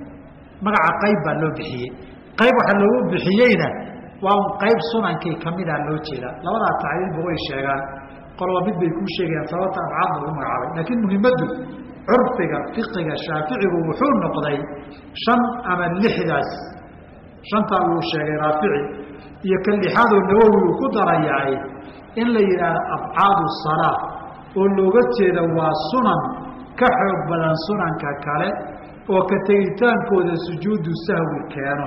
مع قيب لو بحيي قيب حلو بحيينا وان قيب سنن كي كميدا لو جيدا لودا تعليل بوي شيغان قلوا مid bay ku sheegayaan sababta abcaad lagu magacaabay laakiin muhiimadu urfiga fiqiga shaafiicigu wuxuu noqday shan ama lixdaas shanta uu sheegay raafici iyo kan lixaad oo nawawi ku darayay in la yiraahdo abcaadu salaah oo looga jeedo waa sunan ka xoog badan sunanka kale oo ka tegitaankooda sujuudu sahwi keeno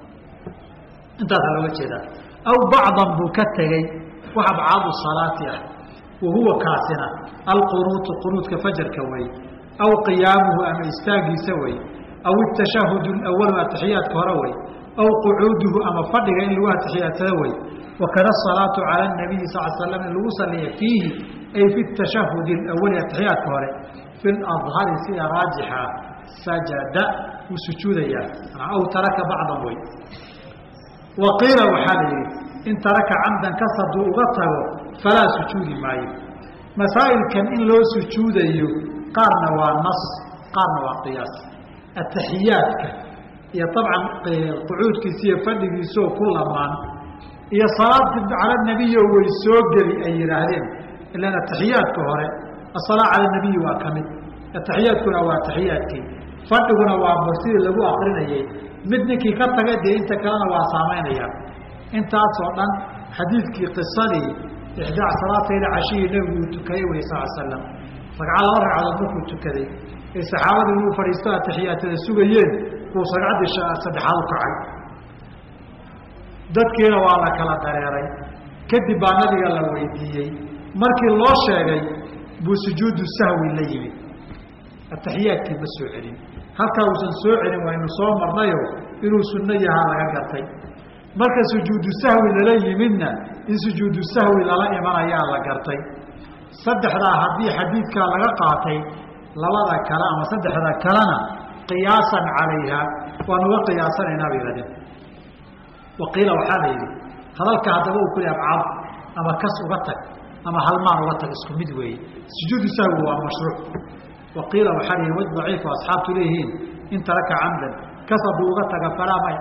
انت هذا كذا او بعضا بكتغي وابعاد الصلاه وهو كاسنا القنوت قنوت كفجر كوي او قيامه ام استاغي سوي او التشهد الاول والتحيات كروي او قعوده ام فدغ ان لو تحيات سوي وكذا الصلاه على النبي صلى الله عليه وسلم اللي وصل فيه اي في التشهد الاول والتحيات كروي في الاظهار سي راجحه سجد وسجود او ترك بعض وي وقيل وحاله in taraka camdan kas hadduu uga tago falaa sujuudi maayo. masaa'ilkan in loo sujuudayo qaarna waa nas qaarna waa qiyaas. ataxiyaadka iyo dabcan qucuudkiisa iyo fadhigiisoo ku lamaan iyo salaada cala nabiy way soo geli ay yidhaahdeen. ilaan ataxiyaadka hore asalaa cala nabiy waa ka mid, ataxiyaadkuna waa taxiyaadkii, fadhiguna waa sidii lagu akrinayay. mid ninkii ka taga dee inta kalena waa saamaynaya. intaasoo dhan xadiidkii qisadii ixdaa salaatayda cashihii nebigu uu tukaday wey sal slam, ragca 2 ragcadood markuu tukaday ee saxaabadu inuu fadhiisto atixiyaatada sugayeen buu ragcaddii saddexaad u kacay. dadkiina waa la kala dareeray. kadib baa nabiga la weydiiyey, markii loo sheegay buu sujuudu sahwi la yimid. ataxiyaadkii ma soo celin, halkaa uusan soo celin waynu soo marnayo inuu sunno yahaa laga gartay. marka sujuudu sahwi lala yimidna in sujuudu sahwi lala imanayaa la gartay. saddexdaa haddii xadiidkaa laga qaatay, labada kale ama saddexda kalena qiyaasan calayha waan uga qiyaasanaynaa bay yihahdeen. waqiila waxaa la yidhi hadalka haddaba uu kuli abcad ama kas uga tag ama halmaan uga tag isku mid weeye. sujuudu sahwi waa mashruuc. waqiila waxaa la yidhi waj daciif asxaabtu leeyihiin in taraka camdan kas hadduu uga taga falaa may.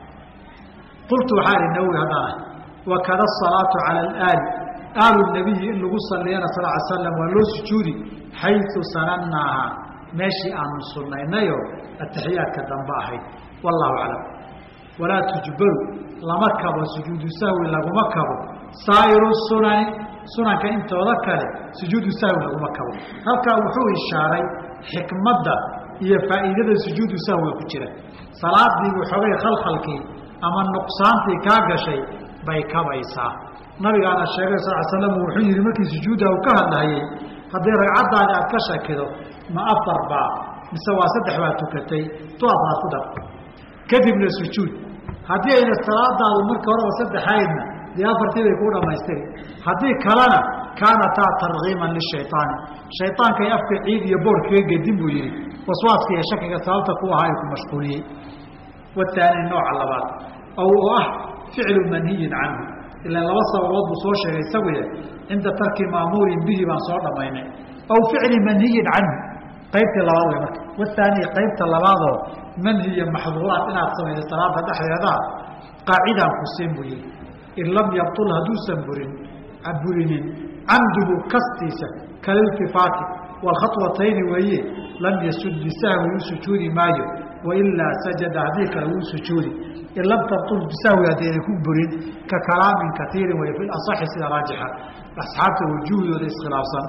qultu waxaa ihi nawowi haddana wakada asalaatu cala alaali aalu nabiyi in lagu saliyana sal ly slam waa loo sujuudi xayu sanannaaha meeshii aanu sunnaynayo ataxiyaadka dambe ahayd. wallahu aclam. walaa tujbaru lama kabo sujuudu sahwi laguma kabo saa'iru sunani sunanka intooda kale sujuudu sahwi laguma kabo. halkaa wuxuu ishaaray xikmadda iyo faa'iidada sujuudu sahwiga ku jira. salaadii waxoogay khalkhalkii ama nuqsaantii kaa gashay bay kabaysaa. nabigaana sheegay sal slam wuxuu yihi markii sujuudda uu ka hadlahayey haddii ragcaddaani aad ka shakido ma 4 baa mise waa 3 baa tukatay tu afraad ku dar kadibna sujuud. haddii ayna salaadaadu marka horeba 3 ahaydna dee 4tii bay kuu dhamaystiri. haddii kalena kaanataa tarkiiman lishayطaani, shayطaankay afka ciid iyo boor kaga gedin buu yihi waswaaska iyo shakiga sababta ku ahaa ay ku mashquuliyey. wataani nooca labaad oo ah ficlu manhiyin canhu. ilaa 2 sababood buu soo sheegay isaguye cinda tarki maamuurin bihi baan soo dhamaynay. aw ficli manhiyin canhu qaybtii labaad wey marka. wataani qaybta labaadoo manhiya maxduuraat inaad samayso salaada dhexdeeda qaacidaan ku siin buu yihi in lam yabtul hadduusan burinin camduhu kastiisa kaliltifaati waalkhatwatayni weeye lam yasud bisahwi u sujuudi maayo wailaa sajada haddii kale wuu sujuudi. in lam tabtul bisahwi haddayna ku burin ka kalaamin katiirin way fi asaxi sida raajixa. asxaabta wujuuhdooda iskhilaafsan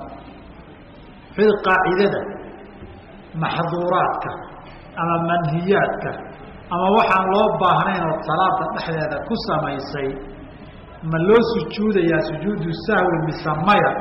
fi qaacidada maxduuraadka ama manhiyaadka ama waxaan loo baahnayn oo salaada dhexdeeda ku samaysay ma loo sujuudayaa sujuudu sahwi mise maya?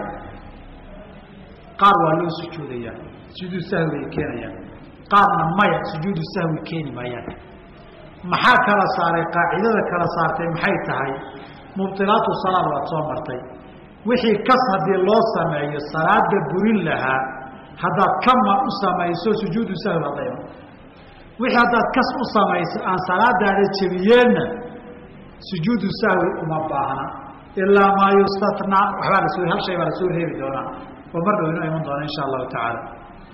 qaar waa loo sujuudayaa, sujuudu sahwi bay keenayaan. qaarna maya, sujuudu sahwi keeni maayaan. maxaa kala saaray? qaacidada kala saartay maxay tahay? mubtilaatu salaad waad soo martay. wixii kas haddii loo sameeyo salaada burin lahaa haddaad kama u samayso sujuudu sahwi hadayma. wixii haddaad kas u samayso aan salaadaada jebiyeenna sujuudu sahwi uma baahna ilaa maa yustatnaa. waxbaa lasoo hal shay baa lasoo reebi doonaa oo mar dhow inoo iman doona insha allahu tacaala.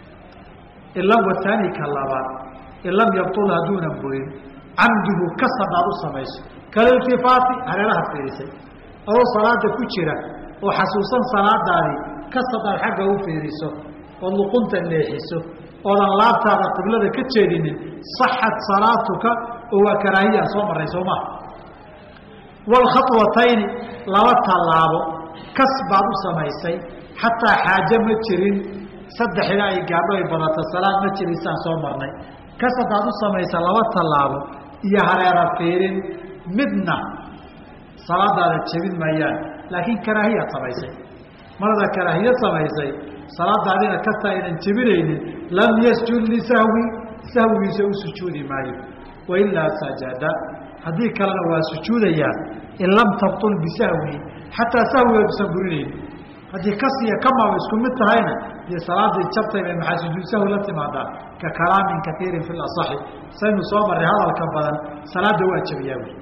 ilan wataani ka labaad in lam yabtul hadduunan burin camduhu kas haddaad u samayso kaliltifaati hareerahaad fiirisay adoo salaada ku jira oo xasuusan salaadaadii kas haddaad xagga u fiiriso ood luqunta leexiso oodan laabtaada qiblada ka jeedinin saxat salaatuka oo waa karaahiyaan soo marray soo maha. waalkhatwatayni 2 tallaabo kas baad u samaysay xataa xaaje ma jirin 3 ilaa ay gaadho ay badato salaad ma jirisaan soo marnay. kas haddaad u samaysa 2 tallaabo iyo hareera fiirin midna salaadaada jebin maayaan, laakiin karaahiyaad samaysay. marada karaahiyad samaysay salaadaadina kasta aynan jebinaynin lam yasjud lisahwi sahwigiisa u sujuudi maayo. wailaa sajada haddii kalena waa sujuudayaa in lam tabtul bisahwi xataa sahwiga usan burinaynin. haddii kas iyo kamaaba isku mid tahayna dee salaadii jabtay bay maxaa sujuud sahwi la timaadaa ka kalaamin katiirin fi lasaxi. saynu soo marray hadalka badan salaada waa jebiyaa wy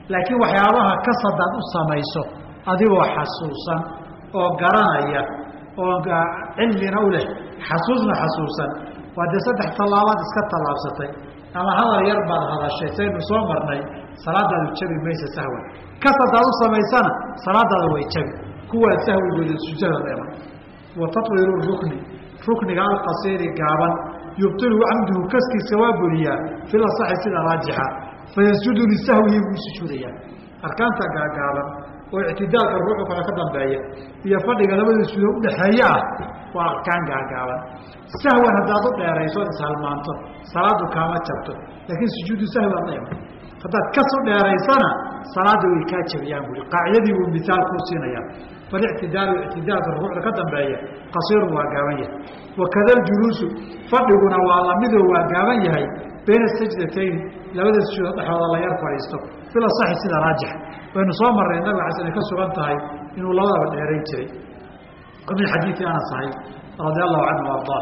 laakiin waxyaabaha kasadaad u samayso adigoo xasuusan oo garanaya oo cilmina u leh xasuusan waa dee 3 tallaabaad iska tallaabsatay ama hadal yar baad hadashay saynu soo marnay salaadaadu jabi maysa sahwan kasadaad u samaysana salaadaada way jabi kuwaa sahwigooda sujada dheeman wa tatwiiru rukniga alqasiiri gaaban yubtilu camduhu kaskiisa waa buriyaa fil asaxi sida raajixa fayasjudu lisahwihi wuu sujuudayaa arkaanta gaagaaban oo ictidaalka ruuxu kale ka dambeeya iyo fadhiga labada sujuud u dhaxeeya ah waa arkaan gaagaaban sahwan haddaad u dheerayso ishalmaanto salaadu kaama jabto laakiin sujuudu sahwi aad dheeman haddaad ka soo dheeraysana salaada way kaa jabiyaan buuri qaacidadii buu misaal kuu siinayaa falictidaalu ictidaalka ruuxda ka dambeeya qasiirun waa gaaban yahay wakada aljuluusu fadhiguna waa lamidoo waa gaaban yahay bayna sajdatayn labada sujuudood dhexdooda la yar fadhiisto fil asaxi sida raajix waynu soo marray nabiga xasan ay ka sugan tahay inuu labadaba dheerayn jiray min xadiidi anas ahay radia allahu canhu ardaa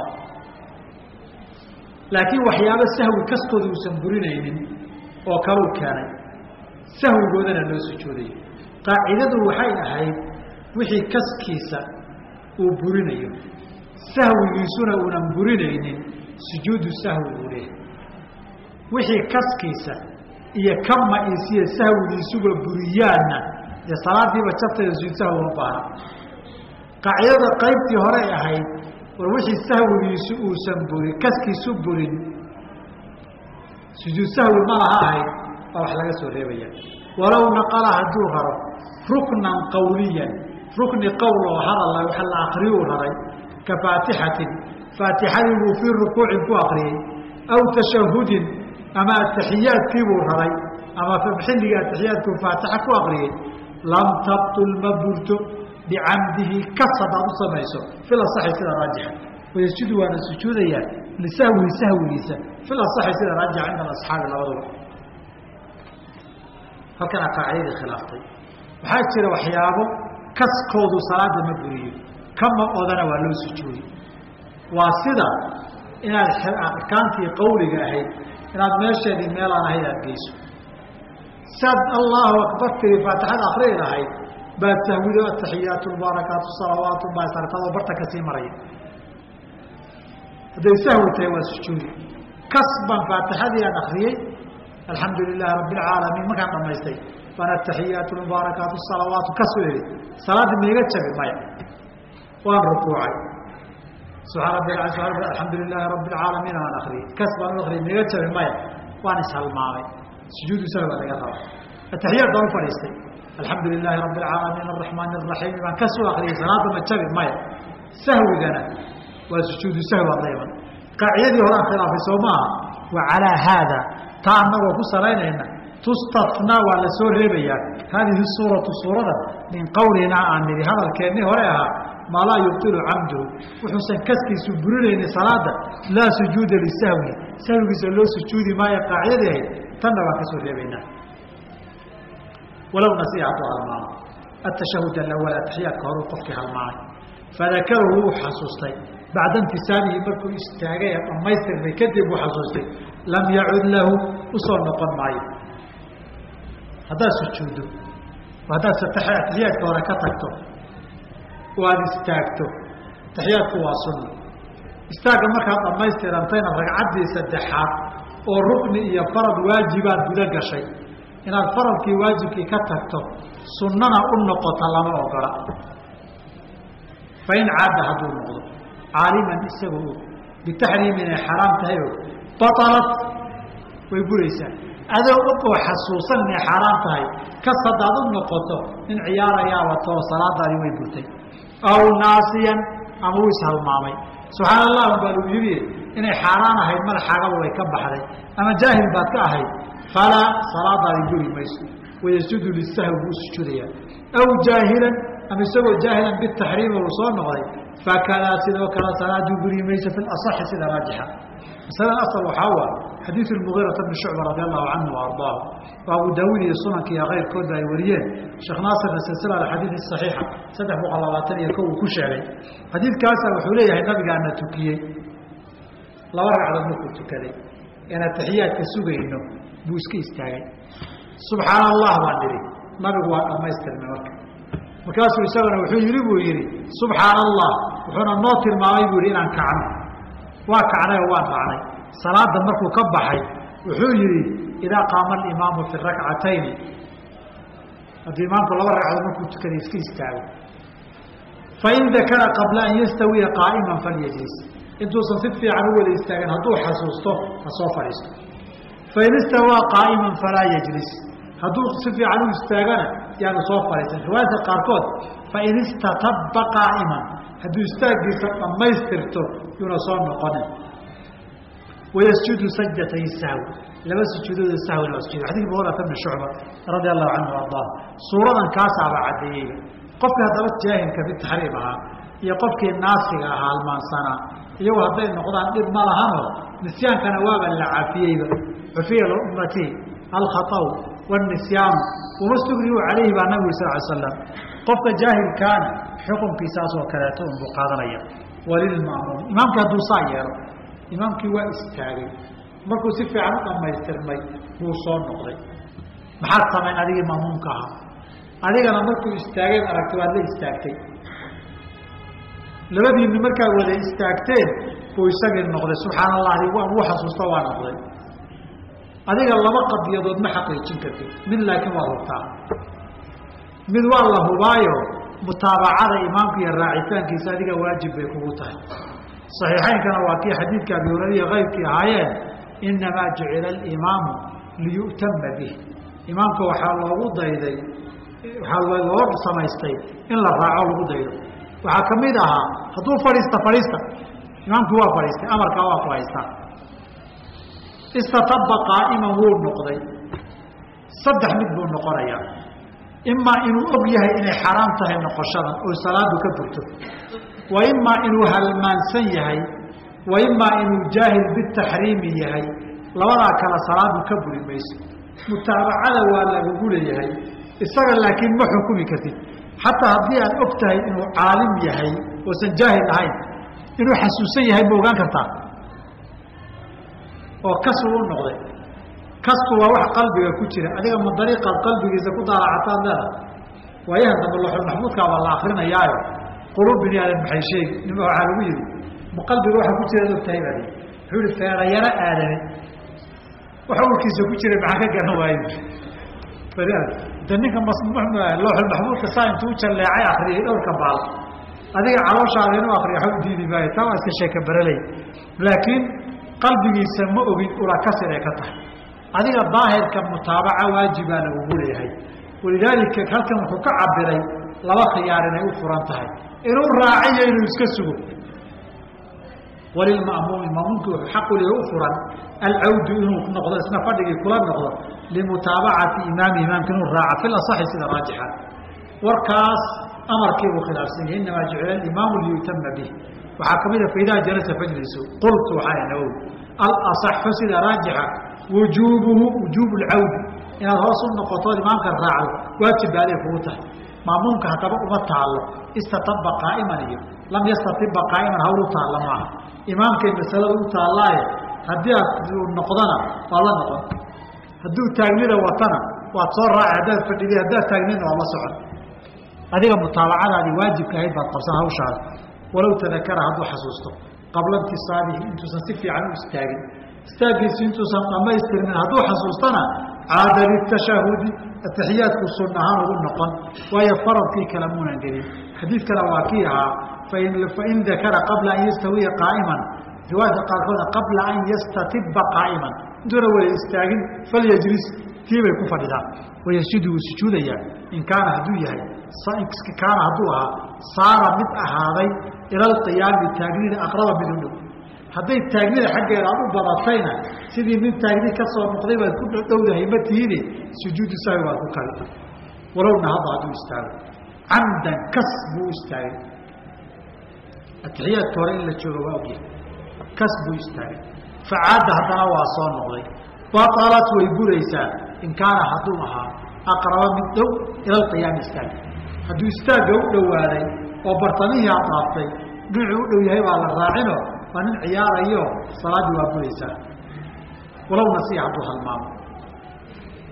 laakiin waxyaabo sahwi kaskooda uusan burinaynin oo kaluu keenay sahwigoodana loo sujuudayo qaacidadu waxay ahayd wixii kaskiisa uu burinayo sahwigiisuna uunan burinaynin sujuudu sahwi uu leeyahay wixii kaskiisa iyo kama-isiya sahwigiisuba buriyaanna dee salaadiiba jabteeda sujuud sahwi uma baahna qaacidada qaybtii horey ahayd war wixii sahwigiisu uusan burin kaskiisu burin sujuud sahwi ma laha ahayd baa wax laga soo reebaya walow naqala hadduu raro ruknan qawliyan rukni qowl oo hadal waxa la akriyuu raray ka faatixatin faatixadii buu fii rukuucin ku akriyey aw tashahudin ama ataxiyaadkii buu raray ama xilliga ataxiyaadku faatixa ku akriyey lam tabtul ma burto bicamdihi kas haddaad u samayso fil asaxi sida raajixa wayasjudu waana sujuudayaa lisahwihi sahwigiisa fil asaxi sida raajixa cinda asxaabi labaduba halkana qaacidadii khilaaftay waxaa jira waxyaabo kaskoodu salaada ma buriyo kama odana waa loo sujuudi waa sida inaad arkaantii qawliga ahayd inaad meesheedii meelaan ahayd aad geyso saad allahu akbar tiri faatixada akriyi lahayd baad sahwido ataxiyaatu lbaarakaatu salawaatu baa sartadoo barta kasii maraya hadday sahwi tahay waa sujuudi kas baan faatixadii aan akriyey alxamdu lilaahi rabbi alcaalamiin markaan dhamaystay baan ataxiyaatu lmubaarakaatu salawaatu kasoo eri salaadii maiga jabi maya waan rukuucay alxamdu lilaahi rabbi alcaalamiin aan akriyey kas baan u akriyay maiga jabi maya waan ishalmaamay sujuudu sahwi baa laga raba ataxiyaad baan u fadhiistay alxamdu lilaahi rabbi alcaalamiin araxmaan araxiim baan kasoo akriyay salaada ma jabi maya sahwigana waa sujuudu sahwi baa dayman qaacidadii horaan khilaafay soo maaha wa calaa haada taa anagoo ku salaynayna tustatnaa waa la soo reebayaa haadihi suuratu suurada min qawlinaa aan nidhi hadalkeennii hore ahaa maa laa yubtilu camduhu wuxuusan kaskiisu burinayni salaada laa sujuuda lisahwi sahwigiisa loo sujuudi maayo qaacidadii ahayd tanna waan ka soo reebaynaa walow nasiya hadduu halmaamo atashahud alawal ataxiyaadka horuu qofkii halmaamay fadakarahu wuu xasuustay bacda intisaabihi markuu istaagay ee dhammaystirnay kadib uu xasuustay lam yacud lahu usoo noqon maayo haddaad sujuuddo haddaad ataxiyaadka hore ka tagto oo aada istaagto ataxiyaadku waa sunna istaagga markaad dhammaystirantayna ragcaddii saddexaad oo rukni iyo farad waajibaad guda gashay inaad faradkii waajibkii ka tagto sunnana u noqota lama ogola fain caadda hadduu noqdo caaliman isagoo og bitaxriim inay xaraam tahay og batalat way buraysaa adoo og oo xasuusan inay xaaraan tahay kas haddaad u noqoto in ciyaarayaa watoo salaadaadii way burtay aw naasiyan ama uu ishalmaamay subxaana allah baa lagu yidhi inay xaaraan ahayd madaxaagaba way ka baxday ama jaahil baad ka ahayd falaa salaadaadii buri mayso wayasjudu lisahwi buu sujuudayaa aw jaahilan ama isagoo jaahilan bitaxriimi uu soo noqday fakadaa sidoo kale salaaduu buri mayso fi lasaxi sida raajixa masalada asal waxaa waa xadiidu lmugiirata bni shucba radi allahu canhu wa ardaahu oo abu daawuud iyo sunanka iyo keyrkoodba ay wariyeen sheekh naasirna silsila axaadiidi saxiixa 321 uu ku sheegay xadiidkaasa wuxuu leeyahay nabigaana tukiyey 2 ragcadood markuu tukaday in ataxiyaadka sugayno buu iska istaagay subxaana allah baan nidhi nabigu waa dhammaystirmay markaasuu isaguna wuxuu yidhi buu yidhi subxaana allah wuxuuna noo tilmaamay buu yidhi inaan kacno waa kacnay oo waan dhacnay salaada markuu ka baxay wuxuu yidhi idaa qaama alimaamu fi rakcatayni hadduu imaamku laba ragcadood markuu tukaday iska istaago fain dakara qabla an yastawiya qaa'iman falyajlis intuusan si fiican u wada istaagin hadduu xasuusto ha soo fadhiisto fain istawaa qaa'iman falaa yajlis hadduu si fiican u istaagana yaanu soo fadhiisan riwaayadka qaarkood fain istatabba qaa'iman hadduu istaagiisa dhammaystirto yuuna soo noqonin wayasjudu sajdatay sahwi laba sujuudooda sahwina waa sujuud xadiidka mughirata bni shucba radia allahu canhu ardaa suuradan kaasaaba caddeeyeyba qofkii haddaba jaahilka bitaxriim ahaa iyo qofkii naasiga ahaa halmaansanaa iyagu hadday noqdaan dhib ma lahanoo nisyaankana waaba la cafiyeyba cufiya liummati alkhaطaw wاnisyaanu wama stugriyu calayhi baa nabigu sal ly slam qofka jaahilkaana xukunkiisaasoo kaleeto unbuu qaadanaya walilma'muum imaamkii hadduu saa yeelo imaamkii waa istaagay markuu si fiican u dhammaystirmay buu soo noqday maxaad samayn adigii ma'muumka ahaa adigana markuu istaageen aragti waad la istaagtay labadiinni markaa wada istaagteen buu isagii noqday subxaana allah wuu xasuusto waa noqday adiga laba qadiyadood ma xaqiijin kartid mid laakiin waa hubtaa mid waa la hubaayo mutaabacada imaamka iyo raacitaankiisa adiga waajib bay kugu tahay صaxiixaynkana waa kii xadiidka abi hurayra kayrkii ahaayeen inamaa jucila alimaamu liyu'tama bih imaamka waxaa loogu dayday waxaa loo samaystay in la raaco lagu daydo waxaa kamid ahaa hadduu fadhiista imaamkii waa fadhiistay amarkaa waa ku haystaa istataba qaa'iman wuu noqday saddex mid buu noqonayaa imaa inuu og yahay inay xaraam tahay noqoshadan oo salaadu ka burto wa imaa inuu halmaansan yahay wa imaa inuu jaahil bitaxriimi yahay labadaa kale salaadu ka buri mayso mutaabacada waa lagugu leeyahay isaga laakiin ma xukumi kartid xataa haddii aad og tahay inuu caalim yahay oosan jaahil ahayn inuu xasuusan yahay ma ogaan kartaa oo kasbu u noqday kasku waa wax qalbiga ku jira adiga ma dariiqaad qalbigiisa ku daalacataan leeda waayahan dambe loxul maxmuudkaa baa la akrinayaayo quluub bini aadan maxay sheegi nima waxaa lagu yidhi ma qalbiga waxa ku jira og tahay baa lii wuxuu yihi feerayaro aadane waxa urkiisa ku jiray maxaa ka garan waaye de ninka looxul maxmuudka saa intuu u jalleecay akriyay dhowrka baal adiga calooshaada inuu akriya waxa u diidi maayo taa waa iska sheeka baraley laakiin qalbigiisa ma ogin ulakasir ay ka tahay adiga daahirka mutaabaca waajibaa lagugu leeyahay walidaalika halkan wuxuu ka cabiray laba khiyaar inay u furan tahay inuu raaciyo inuu iska sugo walilma'muumi ma'muumkii wuxuu xaq u leeyahay u furan alcawdu inuu noqdo isna fadhigii kula noqdo limutaabacati imaami imaamka inuu raaca fi lasaxi sida raajixa warkaas amarkii buu khilaafsan yahay inamaa jucila alimaamu liyutama bih waxaa kamid a faidaa jalasa fajlisu qultu waxaa nawowi alasaxu sida raajixa wujuubuhu wujuubu lcawdi inaad hoos u noqotood imaamka raacdo waajib baaday kugu tahay maamuumka haddaba uma taallo istataba qaa'iman iyo lam yastatibba qaa'iman hawl u taalla maaha imaamkay masalada u taallaaye haddii aad noqdana waa la noqon hadduu taagnida watana waad soo raaci haddaad fadhidi haddaad taagnidna waa la socon adiga mutaabacadaadii waajibka ahayd baad qabsan hawshaada walow tadakara hadduu xasuusto qabla intisaabihi intuusan si fiican u istaagin istaagiisi intuusan dhamaystirmin hadduu xasuustana caada litashahudi atixiyaadku sunna ahaan ugu noqon waayo faradkii kale muunan gelin xadiidkana waa kii ahaa fain dakara qabla an yastawiya qaa'iman riwaayadka qaarkooda qabla an yastatibba qaa'iman intuuna wada istaagin falyajlis tii bay ku fadhidaan wayasjudu wuu sujuudayaa in kaana hadduu yahay kaana hadduu ahaa saara mid ahaaday ila alqiyaami taagnida aqraba mid u dhow hadday taagnida xaggeeda aad u badatayna sidii nin taagni ka soo noqday baad ku dhowdahay ma tihiine sujuudu sahwi baad ku kali walowna hadda hadduu istaago camdan kas buu istaagay atixiyaadka hore in la joogo waa ogyahay kas buu istaagay facaada haddana waa soo noqday batalat way buraysaa in kaana hadduu ahaa aqraba mid dhow ila alqiyaami istaagay hadduu istaagga u dhowaaday oo bartamihii aad dhaaftay dhinacuu u dhow yahay baa la raacino waa nin ciyaarayo salaaddii waa buraysaa walow nasiya hadduu halmaamo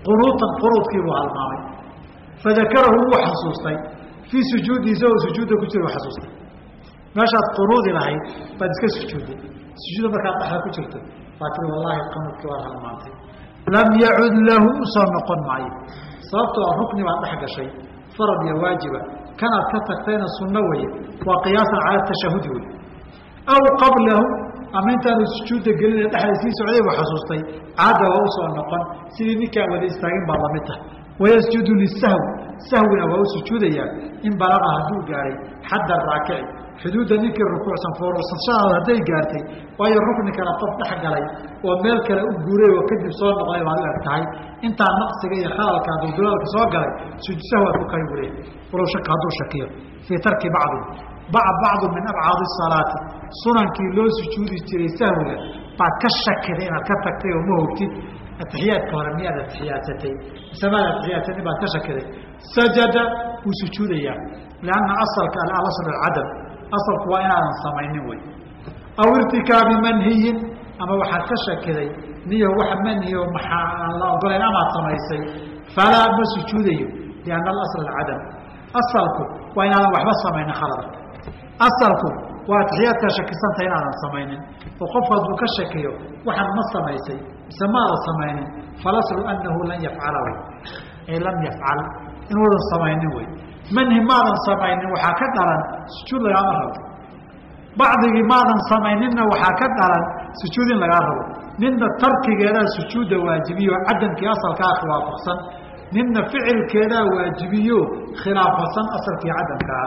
qunuutan qunuudkiibuu halmaamay fadakarahu wuu xasuustay fii sujuudiisa oo sujuudda ku jira u xasuustay meeshaad qunuudi lahayd baad iska sujuudday sujuudda markaad dhaxda ku jirto baa tiri wallaahi qunuudkii waad halmaantay lam yacud lahu usoo noqon maayo sababtoo rukni baad dhex gashay farad iyo waajiba kanaad ka tagtayna sunno weye waa qiyaasan cala tashahudi wey aw qablahu ama intaanu sujuudda gelina dhexda sii socday buu xasuustay caada waa usoo noqon sidii ninkaan wada istaagin baa lamid tahay wayasjudu lisahwi sahwina waa u sujuudayaa in balaqa hadduu gaaray xadda raakici xuduudda ninkii rukuucsan foorursashadaada hadday gaartay waayo rukni kale qof dhex galay oo meel kale u guuray oo kadib soo noqday baad u eg tahay intaa naqsiga iyo khalalka duldulaalka soo galay sujuud sahwaad ku kari bule walow shaka hadduu shakiyo fii tarki bacdu min abcaadi salaati sunankii loo sujuudi jiray sahwiga baad ka shakiday inaad ka tagtay oo ma hogtid atixiyaadka hore miyaad atixiyaadsatay mise maad atixiyaadsatay baad ka shakiday sajada wuu sujuudayaa lianna asalka alasl alcadam asalku waa inaadan samaynin wey aw irtikaabi manhiyin ama waxaad ka shakiday niyo wax manhiyo maxaa aan la ogolayn amaad samaysay falaa ma sujuudayo lianna alasl alcadam asalku waa inaadan waxba samaynin khalada asalku waa atixiyaadkaa shakisanta inaadan samaynin oo qof hadduu ka shakiyo waxaan ma samaysay mise maadan samaynin falaslu anahu lan yafcala wey ay lam yafcal inuudan samaynin wey manhi maadan samaynin waxaa ka dhalan sujuud lagaama rabo bacdigii maadan samayninna waxaa ka dhalan sujuud in lagaa rabo ninna tarkigeedaa sujuudda waajibiyo cadamkii asalkaa khilaafsan ninna ficilkeedaa waajibiyo khilaafsan asalkii cadamkaa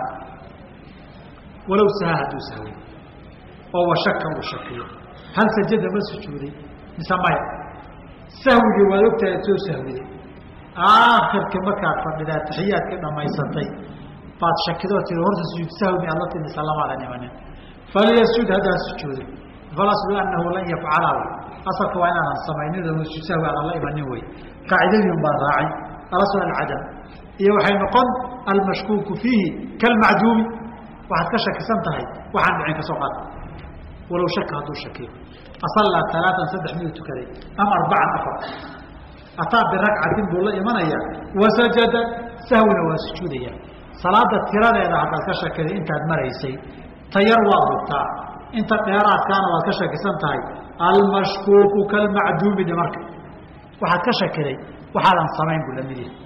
walow saha hadduu sahway oo washaka uu shakiyo hal sajada ma sujuuday mise maya sahwigii waad ogtahay ad soo sahwiday aakhirka markaad fadhidaa taxiyaadkii dhamaysatay baad shakidoo tiri horta sujuud sahwi aad la timisa lamaadan imanin falyasjud haddaa sujuuday falaslu anahu lan yafcala asalka waa inaadan samaynin oo sujuud sahwi aadan la imanin wey qaacidadiin baa raacay alasl alcadam iyo waxay noqon almashkuuku fiihi kalmacduumi waxaad ka shakisan tahay waxaan dhicin ka soo qaata walow shaka hadduu shakiyo asallaa alaaan saddex miyuu tukaday ama arbacan afar ataa biragcatin buu la imanaya wasajada sahwina waa sujuudaya salaada tiradeeda haddaad ka shakiday intaad maraysay tayar waad hubtaa inta dheeraadkaana waad ka shakisan tahay almashkuuku kalmacduumi dhimarka waxaad ka shakiday waxaadan samayn buu lamid yahay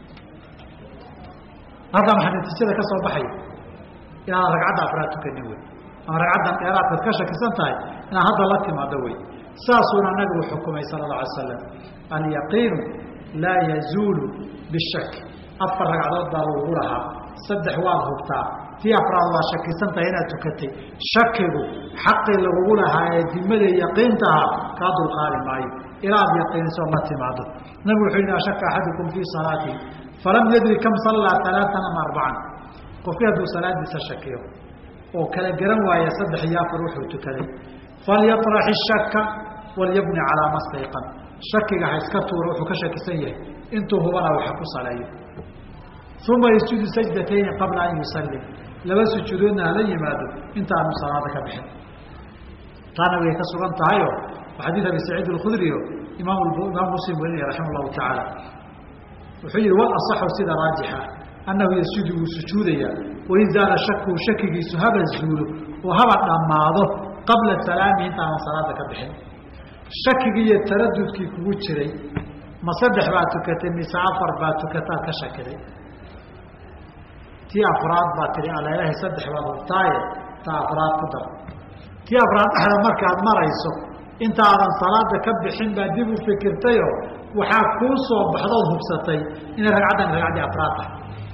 halkaa maxaa natiijada ka soo baxaya inaadan ragcadda afraad tukanin wey ama ragcaddan dheeraadkaad ka shakisan tahay inaad hadda la timaado wey saasuuna nabigu xukumay sala allahu alay slam alyaqiinu laa yazuulu bishaki afar ragcadood baa lagu lahaa saddex waad hubtaa tii afraad waa shakisan tahay inaad tukatay shakigu xaqii lagugu lahaa ee dimada yaqiintaha kaa dulqaadi maayo ilaad yaqiinisoo la timaado nabigu wuxuu yidhi ashaka axadukum fii salaatihi falam yadri kam sallaa alaaan ama arbacan qofkii hadduu salaadiisa shakiyo oo kala garan waaya saddex iyo afar wuxuu tukaday falyaطrax ishaka walyabni calaa ma stayqan shakiga ha iska tuuro wuxuu ka shakisan yahay intuu hubana waxa ku saleeyo uma yasjudu sajdatayni qabla an yusallim laba sujuudoodna hala yimaado intaanu salaada ka bixin taana way ka sugan tahayo xadiid abi saciid alkhudriyo imaam muslim werinaya raximah llahu tacaala wuxuu yihi walasaxu sida raajixa annahu yasjudu wuu sujuudaya wain zaala shakuhu shakigiisu haba zuulo oo haba dhammaado qabla salaamihi intaanan salaada ka bixin shakigii iyo taradudkii kugu jiray ma saddex baad tukatay mise afar baad tukataad ka shakiday tii afraad baa tihi aleelahay saddex baad hubtaaye taa afraad ku dar tii afraad dhexda markaad marayso intaadan salaada ka bixin baa dib u fikirtayoo waxaa kuu soo baxdood hubsatay inay ragcaddan ragcaddii afraad tahay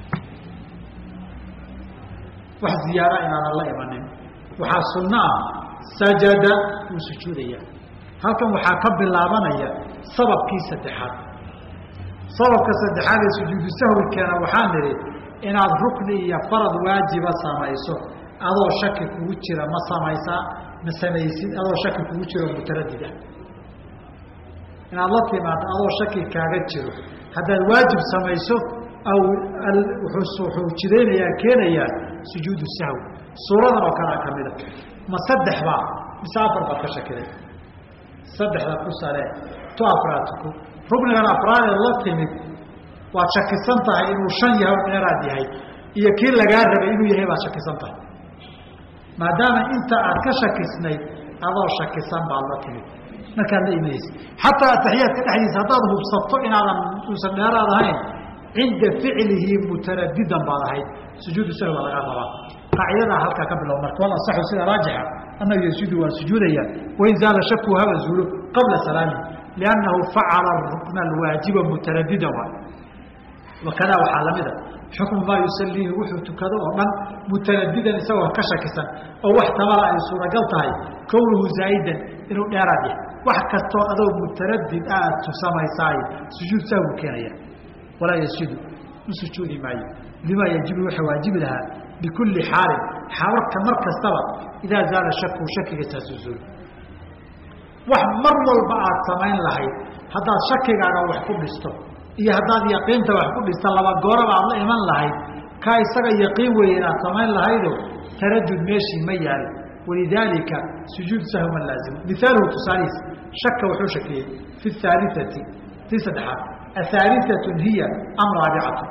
wax ziyaara inaadan la imanin waxaa sunno ah sajada wuu sujuudaya halkan waxaa ka bilaabanaya sababkii saddexaad sababka saddexaad ee sujuudu sahwi keena waxaa nidhi inaad rukni iyo farad waajiba samayso adoo shaki kugu jira ma samaysaa ma samaysid adoo shaki kugu jiro mutaradid ah inaad la timaado adoo shaki kaaga jiro haddaad waajib samayso aw wuxuu jidaynayaa keenayaa sujuudu sahwi suuradan oo kalea kamida ma saddex baa mise afar baad ka shakiday saddexda ku salee tu afraad tuko ruknigan afraad ee la timid waad shakisan tahay inuu 5 yahay dheeraad yahay iyo kii lagaa rabay inuu yahay baad shakisan tahay maadaama inta aad ka shakisnay adoo shakisan baad la timid markaad la imaysa xataa ataxiyaadka dhexdiisa haddaad hubsato inaadan uusan dheeraad ahayn cinda ficlihi mutaraddidan baad ahayd sujuudu sahwi baa lagaa rabaa qaacidadaa halkaa ka bilow marka wal asaxu sida raajixa annahu yasujudu waa sujuudaya wain zaala shaku haba zuulo qabla salaami liannahu facala rukna alwaajiba mutaraddidan waa wakadaa waxaa lamida xukmu maa yusaliihi wuxuu tukado oo dhan mutaraddidan isagoo ka shakisan oo wax tabala ay suuragal tahay kownuhu zaa'idan inuu dheeraad yahay wax kastoo adoo mutaraddid aad tusamaysaay sujuud sahwi keenaya walaa yasjudu u sujuudi maayo limaa yajibu waxa waajibi lahaa bikulli xaalin xaaladka mar kastaba idaa zaala shaku shakiga saasusuul wax mar walba aad samayn lahayd haddaad shakigaaga wax ku dhisto iyo haddaad yaqiinta wax ku dhista laba gooraba aad la iman lahayd kaa isaga yaqiin weeye inaad samayn lahaydo taraddud meeshii ma yaal walidaalika sujuud sahwi laazim mithaaluhu tusaalihiis shaka wuxuu shakiyey fi ahaaliati tii saddexaad ahaaliatu hiya am raabicatu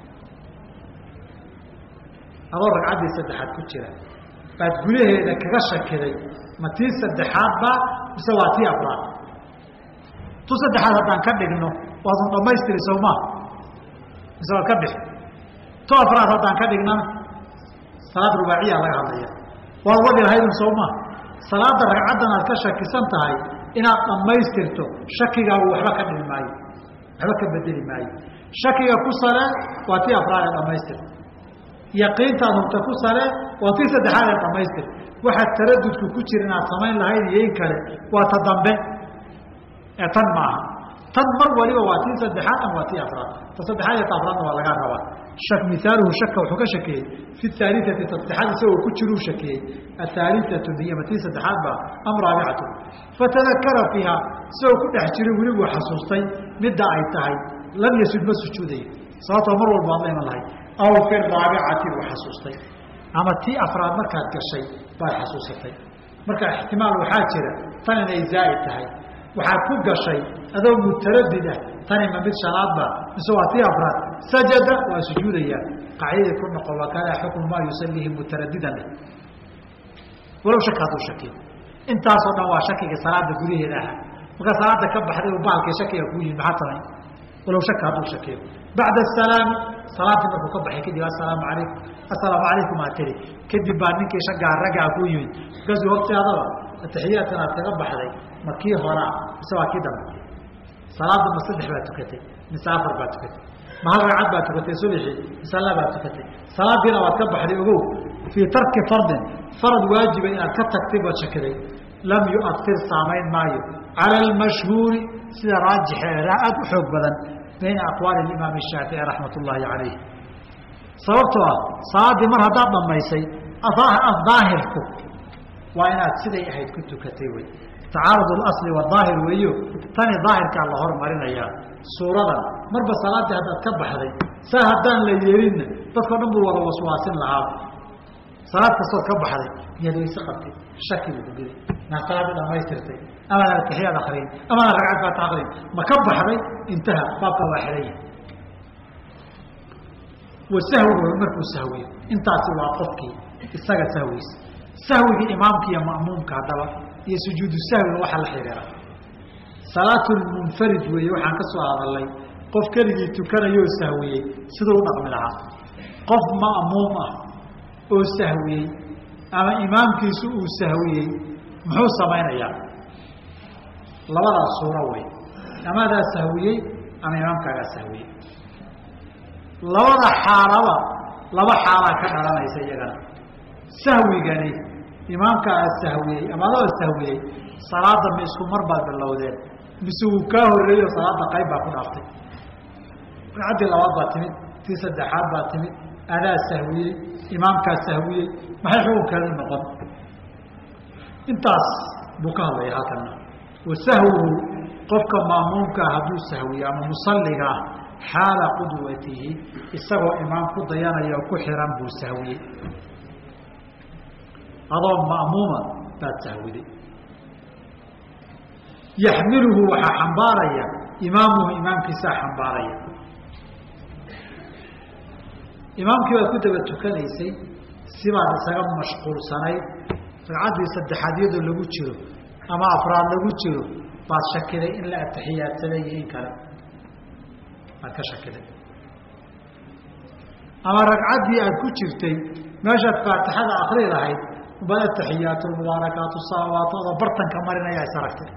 adoo ragcaddii saddexaad ku jira baad gudaheeda kaga shakiday ma tii saddexaad ba mise waa tii afraad tu saddexaad haddaan ka dhigno waadun dhamaystiri soo maa mise waad ka bixi tu afraad haddaan ka dhignana salaad rubaaciya laga hadlaya waad wadi lahaydun soo maa salaada ragcaddan aad ka shakisan tahay inaad dhammaystirto shakigaagu waxba ka dhimi maayo waxba ka bedeli maayo shakiga ku sare waa tii afraad ee dhamaystir yaqiintaad hubta ku sare waa tii saddexaad ee dhamaystir waxaad taraddudku ku jira inaad samayn lahayd iyo in kale waa ta dambe ee tan maaha tan mar waliba waa tii saddexaad ama waa tii afraad ta saddexaad iyo ta afraadna waa laga rabaa shak mithaaluhu shaka wuxuu ka shakiyey fi ahaaliati ta saddexaad isagoo ku jiruu shakiyey ahaaliatu hiya ma tii saddexaad ba am raabicatu fatadakara fiiha isagoo ku dhex jiray weli buu xasuustay midda ay tahay lam yasud ma sujuudayo sababtoo mar walba aad la iman lahayd aw fi raabicati buu xasuustay ama tii afraad markaad gashay baad xasuusatay marka ixtimaal waxaa jira tan inay zaa'id tahay waxaad ku gashay adoo mutaraddid ah tani ma mid shanaadba mise waa tii afraad sajada waa sujuudayaa qaaciday ku noqon waa kadaa xukmu maa yusaliihi mutaraddidan leh walow shaka hadduu shakiyo intaasoo dhan waa shakiga salaada gudaheeda aha markaa salaada ka baxday u bahalkii shakiga kuu yimid maxaa samayn walow shaka hadduu shakiyo bacda asalaami salaadii markuu ka baxay kadib assalaamu calaykum assalaamu calaykum aad tiri kadib baa ninkii shagaa raggaa kuu yimid markaasuu horteedaba ataxiyaadkan aad kaga baxday ma kii horaa mise waa kii dambe salaada ma 3 baad tukatay mise 4 baad tukatay ma hal ragcad baad tukatay subixii mise 2 baad tukatay salaadiina waad ka baxday ogow fii tarki fardin farad waajiba inaad ka tagtay baad shakiday lam yu'athir saamayn maayo cala almashhuuri sida raajixa ee aad u xoog badan bayna aqwaali imaam shaafici raxmat ullaahi calayh sababtoo ah salaadii mar haddaad dhammaysay daahirku waa inaad siday ahayd ku tukatay wey tacaarud اlasli wadaahir weeyo tani daahirkaa la hormarinayaa suuradan marba salaadii haddaad ka baxday saa haddaan la yeelinna dadkao dhan buu wada waswaasin lahaa salaad kastood ka baxday miyaad wayse qabtay shaki buu kugelay maa salaadii dhamaystirtay amaana ataxiyaad akriyin amaana ragcad baata akriyin ma ka baxday intaha baabka waa xihan yahay wasahwigu markuu sahwiyo intaasi waa qofkii isaga sahwiisa sahwigii imaamka iyo ma'muumka haddaba iyo sujuudu sahwiga waxa la xiriira salaatulmunfarid weeye waxaan ka soo hadalnay qof keligii tukanayoo sahwiyey siduu u dhaqmi lahaa qof ma'muum ah oo sahwiyey ama imaamkiisu uu sahwiyey muxuu samaynayaa labadaas suuro wey amaadaa sahwiyey ama imaamkaagaa sahwiyey labada xaalaba laba xaalaa ka dhalanaysa iyagana sahwigani imaamkaa sahwiyey ama adoo sahwiyey salaada ma isku mar baad bilowdeen mise wuu kaa horreeyo salaada qayb baa ku dhaaftay ragcaddii labaad baa timid tii saddexaad baa timid adaa sahwiyey imaamkaa sahwiyey maxay xukunkeedu noqon intaas buu ka hadlaya halkana wasahwuhu qofka maamuumkaa hadduu sahwiyo ama musalliga ah xaala qudwatihi isagoo imaam ku dayanaya oo ku xiran buu sahwiyey adoo ma'muuma baad sahwiday yaxmiluhu waxaa xambaaraya imaamuhu imaamkiisaa xambaaraya imaamkii baad ku daba tukanaysay sibaad isaga mashquulsanayd ragcaddii saddexaad iyadoo lagu jiro ama afraad lagu jiro baad shakiday in la atixiyaadsaday iyo in kale baad ka shakiday ama ragcaddii aad ku jirtay meeshaad faatixada akri lahayd ubad atixiyaatu mubaarakaatu salawaat oo bartanka marinaya is aragtay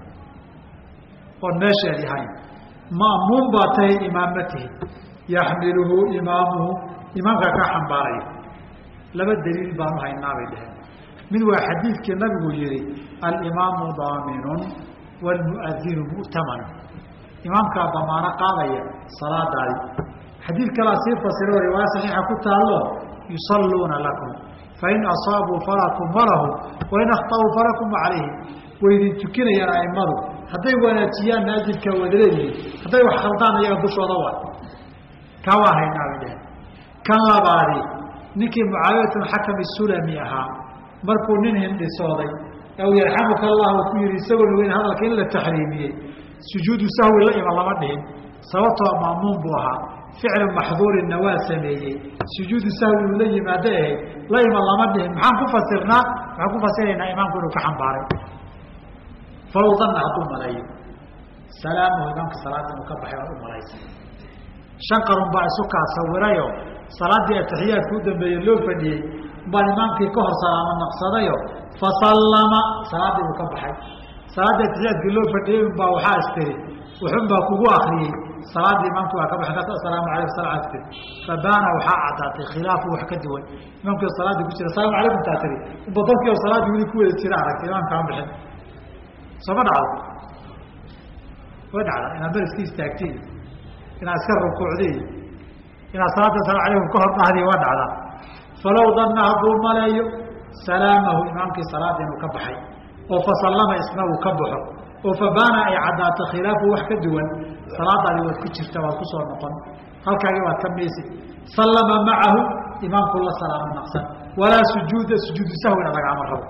oon meesheedii hayn ma'muum baa tahay imaam ma tihi yaxmiluhu imaamuhu imaamkaa kaa xambaaraya laba daliil baanu haynaa bay dhaheen mid waa xadiidkii nabigu yihi alimaamu daaminun wاlmuadinu mu'tamanu imaamkaa damaano qaadaya salaadaadi xadiid kalaa sii fasiro riwaaya saxiixa ku taalo yusalluuna lakum fain asaabuu falakum walahum wain akhطأuu falakum calayhim way idin tukinayaan aimadu hadday wanaajiyaanna ajirkaa wada leedihiin hadday wax khaldaan iyaga dushooda waa kaa waa haynaa bay dhaheen kan labaadi ninkii mucaawiyat xakam sulami ahaa markuu nin hindhisooday aw yarxamuka allah ku yihi isagoo weyn hadalka in la taxriimiyey sujuudu sahwi la ima lama dhihin sababtoo ma'muum buu ahaa ficlu maxduurinna waa sameeyey sujuudu sahwi uu la yimaado ahayd la ima lama dhihin maxaan ku fasirnaa waxaan ku fasiraynaa imaamku inuu ka xambaaray falow danna hadduu maleeyo salaamuhu imaamka salaada inuu ka baxay waad u malaysa shan qarun baa isu kaa sawirayo salaaddii atixiyaadka u dambeeye loo fadhiyey baan imaamkii ka hor salaamo naqsadayo fasallama salaaddii buu ka baxay salaaddii atixiyaadkii loo fadhiyey baa waxaa istiri wuxun baa kugu akriyey salaaddii imaamki waa ka baxay asalaamu alaykum sala tir fabaana waxaa caddaatay khilaafu wax ka duwan imaamkii oo salaaddii ku jira asalaamu calaykum taa tiri badalkii oo salaaddii weli ku wada jira aragtay imaamka aan bixin sooma dhacdo way dhacda inaad bar iska istaagtay inaad iska rukuucday inaad salaada asalaamu calaykum ka hor dhahday waa dhacdaa falow danna hadduu maleeyo salaamahu imaamkii salaada inuu ka baxay oo fasallama isna uu ka baxo oo fabaana ay caddaato khilaafu wax ka duwan salaadaadi waad ku jirta waad ku soo noqon halkaagii waad ka miisi sallama macahu imaamku la salaamo naqsan walaa sujuuda sujuudu sahwina lagaama rabo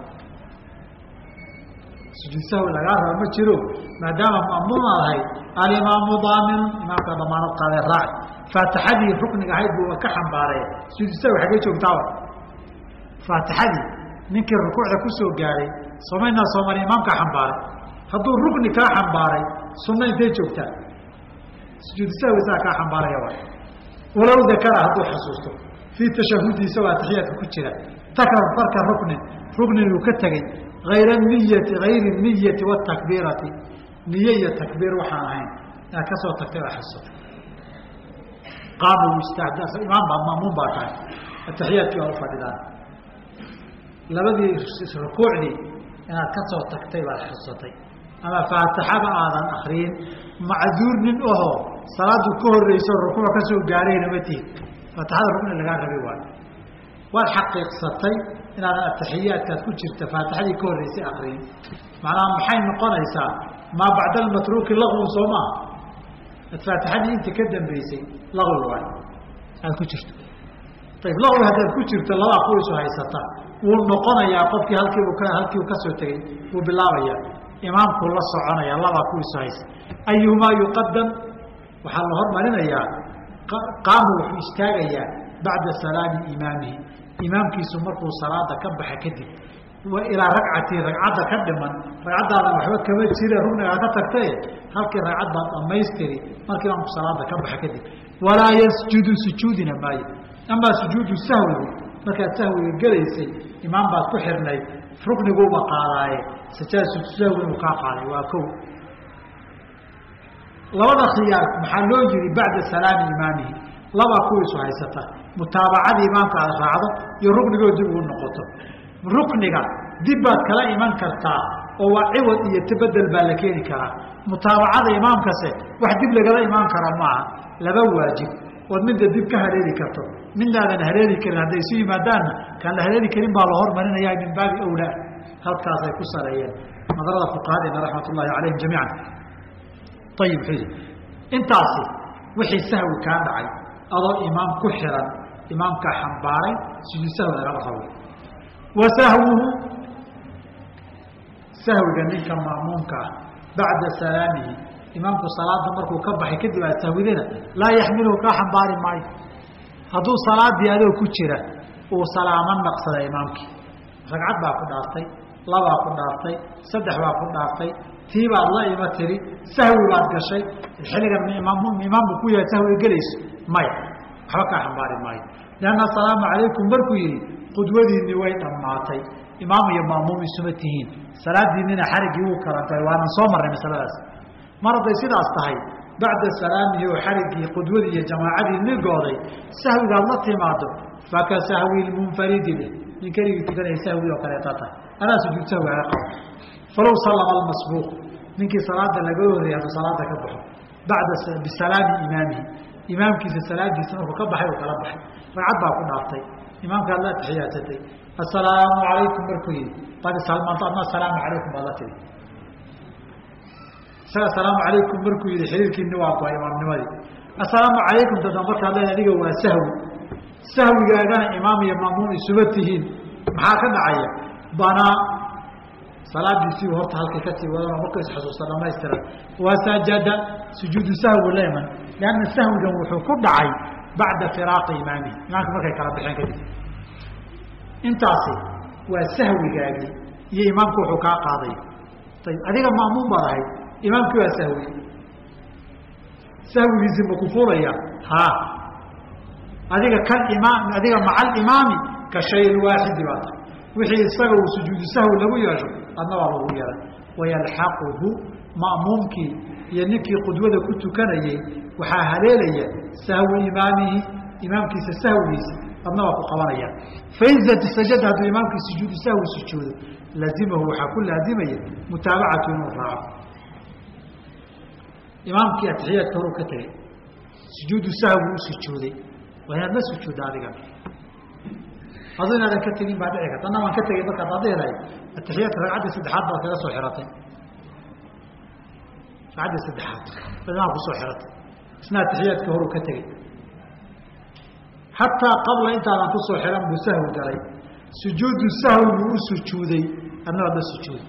sujuud sahwi lagaa rabo ma jiro maadaama ma'muum aad ahayd alimaamu daaminun imaamka damaanad qaadee raaci faatixadii rukniga ahayd buu ka xambaaray sujuud sahwi xaggee joogtaaba faatixadii ninkii rukuucda kusoo gaaray somaynaa soomali imaamkaa xambaaray hadduu rukni kaa xambaaray sunna intay joogtaa sujuud sahwi saa kaa xambaaraya waay walow dakara hadduu xasuusto fii tashahudi isagoo atixiyaadka ku jira takrar farka ruknin uu ka tegey ayra niyati gayri niyati watakbiirati niye iyo takbiir waxaan ahayn inaad ka soo tagtay oo xasuusto qaama uu istaagda imaam baa ma'muum baa tahay atixiyaadkii waa u fadhidaan labadii rukuucdii inaad ka soo tagtay baad xasuusatay ama faatixaba aadan akriyin macduur nin ahoo salaadu ka horreyso rukuuc ka soo gaarayna ma tihid faatixada rukni lagaa rabay waayo waad xaqiiqsatay inaadan atixiyaadkaad ku jirta faatixadii ka horreysay akriyin macnaha maxay noqonaysaa maa bacda almatruuki lagwun soo maa ad faatixadii inta ka dambeysay lagwi waayo aad ku jirto ayib lagwi haddaad ku jirto labaa kuwiisu haysata wuu noqonayaa qofkii halkii uu kasoo tegey wuu bilaabayaa imaamkuu la soconaya labaa kuwiisu haysa ayuhumaa yuqadam waxaa la hormarinayaa qaama wuxuu istaagayaa bacda salaami imaamihi imaamkiisu markuu salaada ka baxa kadib ilaa ragcatii ragcadda ka dhiman ragcaddaadan waxba kama jire rugnigaa ka tagtaye halkii ragcad baad dhamaystiri markii imaamku salaada ka baxa kadib walaa yasjudu sujuudina maayo amaa sujuudu sahwigu markaad sahwiga gelaysay imaam baad ku xirnayd rukniguuba qaadaaye sajaad sujuud sahwi inuu kaa qaaday waa kow labada khiyaar maxaa loo yihi bacda salaami imaamihi labaa kuwiisu haysata mutaabacadii imaamka aad raacdo iyo ruknigoo dib ugu noqoto rukniga dib baad kala iman kartaa oo waa ciwad iyo tabedel baa la keeni karaa mutaabacada imaamkase wax dib lagala imaan kara maaha laba waajib ood midda dib ka haleeli karto midnaadan haleeli karin hadday isu yimaadaanna kaan la haleeli karin baa la hormarinayaa min baabi awlaa halkaasay ku sareeyeen nadarada fuqahadeena raxmat ullaahi calayhim jamiican ayib wuxuu yidhi intaasi wixii sahwi kaa dhacay adoo imaam ku xiran imaamkaa xambaaray sujuud sahwi lagama rabo wa sahwuhu sahwiga ninka ma'muumka ah bacda salaamihi imaamku salaada markuu ka baxay kadib aad sahwidina laa yaxmiluhu kaa xambaari maayo. hadduu salaadii adoo ku jira uu salaamo naqsada imaamkii, ragcad baa ku dhaaftay, labaa ku dhaaftay, saddex baa ku dhaaftay, tii baad la ima tiri, sahwi baad gashay, xilligan imaamku ku yahay sahwi gelayso maya, waxba kaa xambaari maayo. lianna asalaamu calaykum markuu yihi qudwadiinni way dhammaatay, imaam iyo maamuum isuma tihiin, salaadiinnina xariggii wuu kala galay, waanan soo marnay masaladaas. mar hadday sidaas tahay bacda salaamihi oo xariggii qudwadii iyo jamaacadii nigooday sahwigaad la timaado faka sahwi lmunfaridi leh, nin keligii tukanaya sahwi oo kaleeta tahay, anaa sujuud sahwi aga qabo. falow sallama almasbuuq, ninkii salaada laga horreeyay hadduu salaada ka baxo bacda bisalaami imaamihi, imaamkiisa salaadiisa markuu ka baxay uu kala baxay, ragcad baa ku dhaaftay, imaamkaad la atixiyaadsatay, assalaamu calaykum markuu yihi baad isalmaanto adna assalaamu calaykum baad la tiri. isaga asalaamu calaykum markuu yihi xiriirkiini waa kuwa imaamnimadii. assalaamu calaykum dada markaad leedahay adiga waa sahwi, sahwigaagana imaam iyo maamuum isuma tihiin, maxaa ka dhacaya? banaa salaadiisii horta halkay ka sii wadano markuu isxasuusta dhamaystiran, waa sajada sujuudu sahwi la iman, lianna sahwigan wuxuu ku dhacay bacda firaaqi imaamihi, imaamka markay kala baxeen kadib. intaasi waa sahwigaagii iyo imaamku wuxuu kaa qaaday. ayib adiga maamuum baad ahayd, imaamkii waa sahwi, sahwigiisi ma ku fuulaya? ha adiga kan imaam, adiga maca alimaami ka shay waaxidi baa tahay, wixii isaga uu sujuudu sahwi lagu yeesho adna waa lagu yeelay. wayalxaquhu ma'muumkii iyo ninkii qudwada ku tukanayey waxaa haleelaya sahwi imaamihi, imaamkiisa sahwigiisa adna waa ku qabanaya. fain sajada hadduu imaamkii sujuudu sahwi sujuudo lazimahu waxaa ku laazimaya mutaabacatu inuu raaco. imaamkii atixiyaadka hor ka tegey sujuudu sahwi u sujuuday, waa inaad la sujuudda adiga, aduu inaadan ka tegin baa dhici karta. anna waan ka tegey markaad adhiray atixiyaadka ragcaddii saddexaad baad kaga soo xiratay, ragcaddii saddexaad baad kusoo xiratay, isna atixiyaadka horu ka tegey, xataa qabla intaadan kusoo xiran buu sahwi galay, sujuudu sahwi buu u sujuuday, adna waad la sujuuday,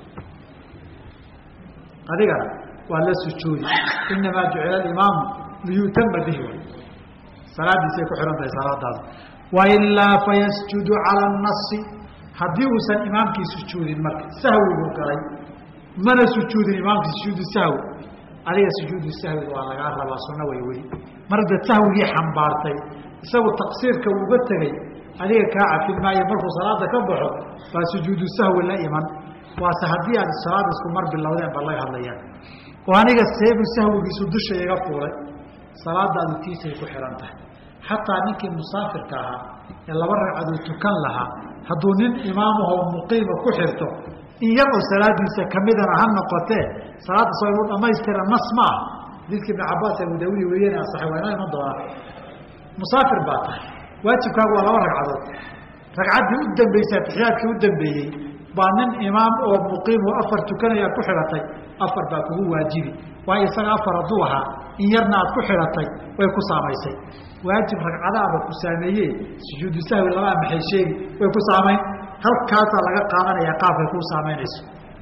adigana waa la sujuudi. inamaa jucila alimaamu liyutama bihi, salaadiisay ku xihan tahay salaadaada. wailaa fayasjudu cala anasi, haddii uusan imaamkii sujuudin marka sahwi buu galay mana sujuudin imaamkii sujuudu sahwi, adiga sujuudu sahwi waa lagaa rabaa, sunno way weli. mar haddaad sahwigii xambaartay isagu taqsiirka uga tegey adiga kaa cafin maayo, markuu salaada ka baxo baa sujuudu sahwi la iman. waase haddii aad salaada isku mar bilowdeen ba lay hadlayaan, oo aniga seebu sahwigiisu dusha iga fuulay, salaadaadu tiisay ku xihan tahay. xataa ninkii musaafirka ahaa ee laba ragcadood tukan lahaa hadduu nin imaamahoo muqiima ku xirto in yar oo salaadiisa kamidana ha noqotee salaadda soo inuu dhamaystira nas ma ah. xadiidka ibn cabaas abu daawud weeyeen asaxay waa inoo iman doonaa. musaafir baa tahay, waajibkaagu waa laba ragcadood, ragcaddii u dambeysay atixiyaadkii u dambeeyey baa nin imaam oo muqiim oo afar tukanaya ku xihatay, afar baa kugu waajibi. waayo isaga afar hadduu ahaa in yarna aad ku xihatay way ku saamaysay. waajib ragcadaaba ku saameeye sujuudu sahwi labaa maxay sheegi way ku saamayn. halkaasaa laga qaadanaya qaabkay kuu saamaynayso.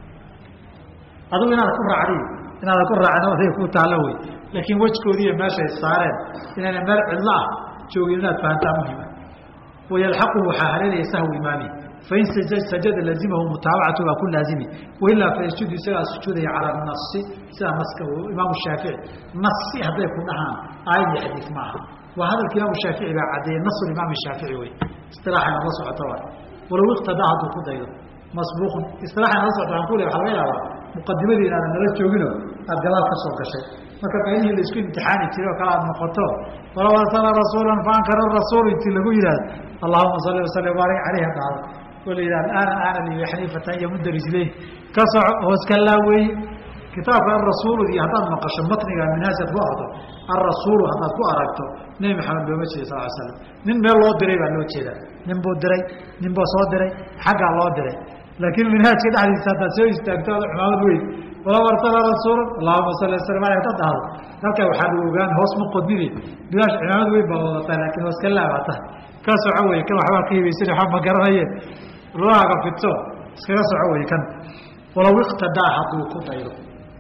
adigu inaada ku raacdi inaada ku raacin oday ku taalla wey, laakiin wejkoodii iyo meeshay saareen inayna meel cidlo ah joogin inaad fahantaa muhima. wayalxaquhu waxaa haleelaya sahwi imaami, fain sajada lazimahu mutaabacatu baa ku laazimi, wailaa fayasjudu isagaa sujuudaya cala nasi, sida naska imaamu shaafici. nasi hadday ku dhahaan aayad iyo xadiis ma aha, waa hadalka imaamu shaafici baa caddeeyey, nasu imaam shaafici wey. isilaaxayna la socota waay, walow iqtadaa hadduu ku daydo masbuuqun. isilaaxayna la socota waan ku le waxa laga yaabaa muqadimadii inaadan nala joogino aad gadaal ka soo gashay, marka meelihii laisku imtixaani jiray oo kale aad noqoto walaw arsala rasuulan faankara rasuul intii lagu yidhahdo allahuma salli wasalli wabaarik caleyhi dhahdo oo la yidhahdo aana libi xaniifatan iyo mudda rijleyn ka soco hoos ka laaweeye. kitaabka arasuulu iyo haddaad maqasho matniga minhaajad ku ardo arasuulu haddaad ku aragto nebi maxamed looma jeeda sal l slam, nin meel loo diray baa loo jeedaa, nin buu diray, nin buu soo diray, xaggaa loo diray. laakiin minhaajka dhexdiisa haddaad soo istaagto ada cumaamad weyn walaw arsala rasuula allahuma salli wasallam aleyh hadaad dhahdo halkaa waxaa lagu ogaan hoos ma qodmine bilaash cumaamad weyn baa wadataa, laakiin hoos ka laabaa tahay ka soco wey kan waxbaa ka hibaysan waxba ma garanaye lugahaaga fidso iskaga soco wey kan. walaw iqtadaa hadduu ku daydo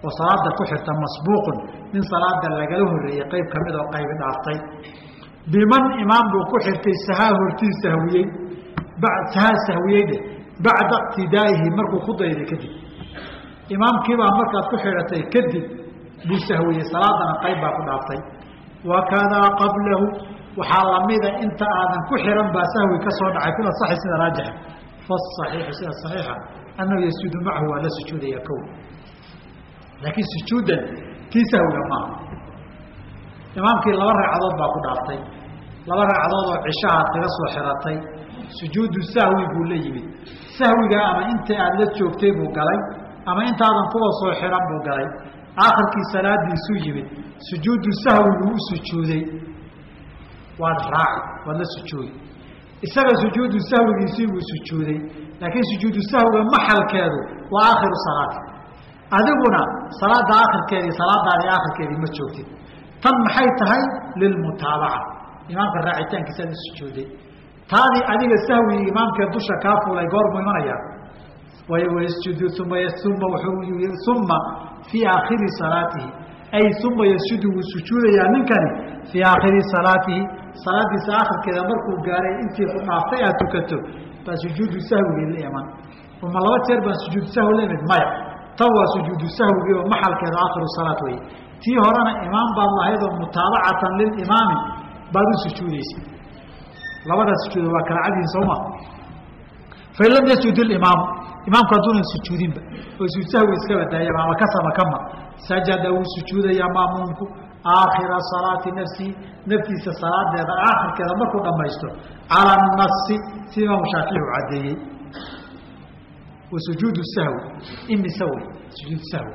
وصلاة كحرت مسبوق من صلاة لقاله قيب كمد وقيب دافتي بمن إمام بكحرت السهاه ورتي سهويين بعد سهويين بعد اقتدائه مركو خضي كذب إمام كيما مركو كحرتي كذب بسهوية صلاة قيب دافتي وكذا قبله وحال ميدا انت آذن كحرا بسهوي كسود عكلا صحيح سنة راجح فالصحيح سنة صحيحة أنه يسجد معه ولا سجود يكون لكن سجودا كيسهوي معه إمامك لبرع عضاد باقو دافتي لبرع عضاد عشاء تغسو حراتي سجود السهوي يقول لي يمين سهوي أما انت أدلت شوفتي بو قلي أما انت آذن قوة صو حرام بو قلي آخر كي صلاة دي سجود سجود السهوي هو سجودي والراعي ولا سجود السبب سجود السهو يسيب سجودي لكن سجود السهو محل كادو وآخر الصلاة أذبنا صلاة آخر كادي صلاة آخر كادي ما تشوفتي تم حيثها للمتابعة إمام الراعي تانك سد السجودي تاني أديك السهو إمام كدوش كافو لا يقرب من يا ويسجد ثم في آخر صلاته أي ثم يسجد وسجود يعني كان في آخر صلاته صلاة آخر كذا مركو قاري انت قاطعة تكتب فسجود السهو للإيمان وما لو تربى سجود السهو لمن مايا توا سجود السهو محل كذا آخر الصلاة وهي تي هرانا إمام بالله هذا متابعة للإمام بعد سجود يسي لو هذا سجود وكان عادي سوما فإن لم يسجد الإمام إمام كدون السجودين وسجود السهو يسكبت يا إمام كسر كما سجد وسجود يا مامونكم آخر صلاة نفسي صلاة هذا آخر كذا مركو لما يستر على النص سيما مشافيه عدي وسجود السهو إني سوي سجود السهو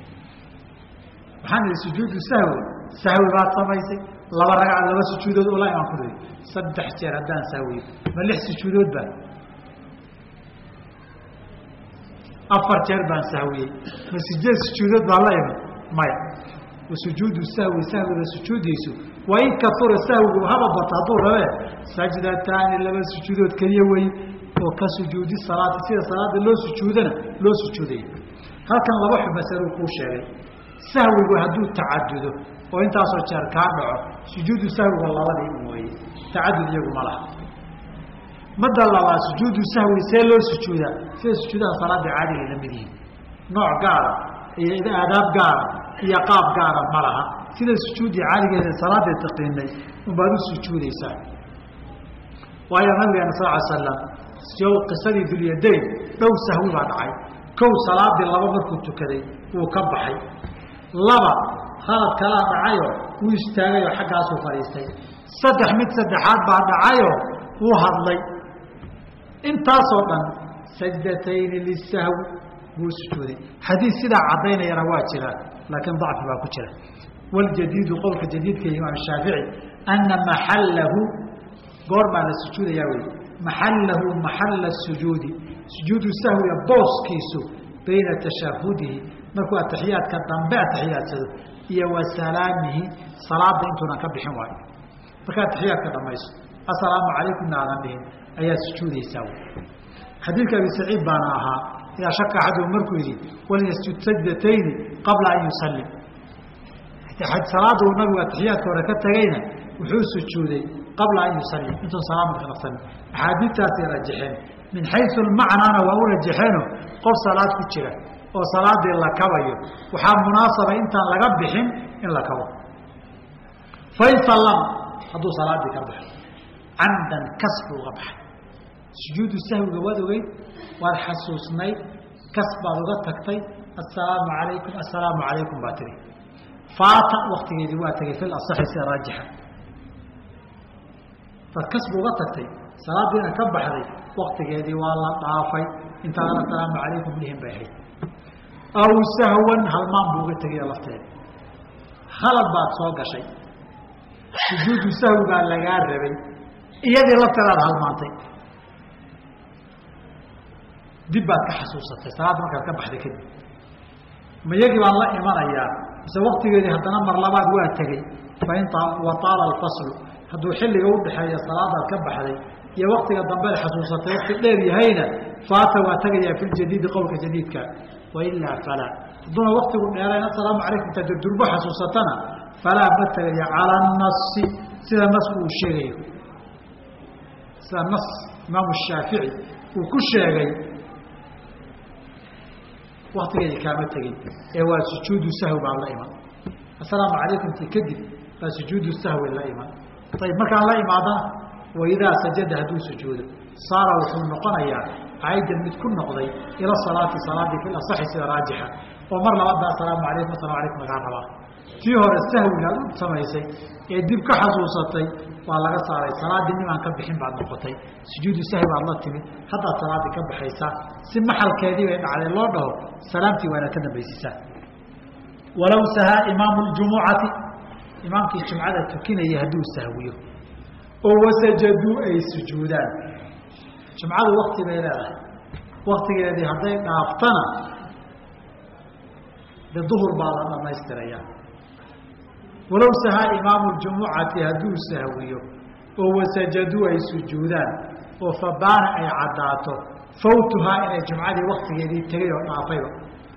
وحان سجود السهو سهو بعد صميسي الله رجع الله سجود ولا يأخذ صدح جردان سوي ما لح سجود بان أفر جربان سهوي ما سجود بالله ما وسجود السهو سهو السجود يسو وإن كثر السهو هذا بطاطور سجدتان لما سجودات كريوي وكسجود الصلاة سير صلاة لو سجودين هل كان الله وحب مسألة كوشة سهو وهدو تعدده وإنت أصلا شركان سجود السهو والله لا يموي تعدد يقوم الله مدى الله سجود السهو سيلو سجودا سير سجودا صلاة عادية للمدين نوع قارة إذا آداب قارة هي قاب قارة مرها سيدا سجودي عالية صلاة التقيني وبعدو سجودي سهل وهي نبي صلى الله عليه وسلم سيو قصدي ذو اليدين لو سهو بعد عين كو صلاة الله مركو كذي وكبحي لبا خلط كلام عايو ويستاغي حق عصو فريستي صدح صدحات بعد عايو وهضلي انت صوتا سجدتين للسهو وسجودي حديث سيدا عضينا يا رواجرا لكن ضعف باكوجرا والجديد قولك جديد كالإمام الشافعي أن محله قرب على السجود ياوي محله محل السجود سجود السهو يبوس كيسو بين تشهده مركو التحيات كالضنبع تحيات هي وسلامه صلاة انتنا كبحين واي فكان التحيات كالضميس السلام عليكم نعلم بهم أي سجود يساوي حديث أبي سعيد باناها إذا شك أحد مركوه وليسجد سجدتين قبل أن يسلم حد صلاة النبي والتحيات وركبت جينا وحوس السجودي قبل أن يسلم أنتم سلام عليكم حديث تأتي رجحين من حيث المعنى أنا وأقول رجحينه قف صلاة كتيرة وصلاة إلا كبير وحاب مناسبة أنت لقبحين إلا كبير فإن سلم هذو صلاة كبير عمدا كسب وغبح سجود السهو جوادوي والحسوسني كسب وغتكتي السلام عليكم باتري فات وقت يدواتك في الأصح راجحة فالكسب وغتكتي صلاة دينا كبح ذي وقت يدي والله طافي انت على السلام عليكم لهم بيحي أو سهوا هالمان بوغتك يا لفتين خلط بعد صوغ شيء سجود السهو قال لقار ربي إيادي لفتين هالمانتي دبات كحسوسة صلاة ما كان كبح ذي كده ما يجب الله إيمان أيام بس وقت يدي حتى نمر لبعض وقتك فإن وطال الفصل هدو حل يقول بحي صلاة الكبح ذي يا وقت الضنبال حسوسة وقت الليل هينا فات واتجي في الجديد قولك جديد كان وإلا فلا hadduna waktigu dheereen assalaamu calaykum intaad durbo xasuusatana falaa ma tegaya cala nasi sida nasku uu sheegayo sida nas imaamu shaafici uu ku sheegay waktigeedi kaama tegin ee waa sujuudu sahwi baa la iman assalaamu calaykum ti kadib baa sujuudu sahwi la iman ayib markaan la imaadana waidaa sajada hadduu sujuudo saara wuxuu noqonayaa caydan mid ku noqday ila salaati salaadii fi asaxi sida raajixa oo mar labaad baa assalaamu calaykum assalaamu calaykum lagaa rabaa tii hore sahwiga ad u samaysay ee dib ka xasuusatay waa laga saaray salaaddii nimaan ka bixin baad noqotay sujuudu sahwi baad la timid haddaad salaaddii ka baxaysaa si maxalkeedii bay dhacday loo dhaho salaamtii waa inaad ka dambaysiisaa walow sahaa imaamu ljumucati imaamkii jumcada tukinaya hadduu sahwiyo oo wasajaduu ay sujuudaan jumcadu wakti bay leedahay waktigeedii hadday dhaaftana de duhur baa la dhamaystirayaa walow sahaa imaamu ljumucati hadduu sahwiyo oo wasajaduu ay sujuudaan oo fabaana ay caddaato fawtuhaa inay jumcadii waktigeedii tegay oo dhaafayba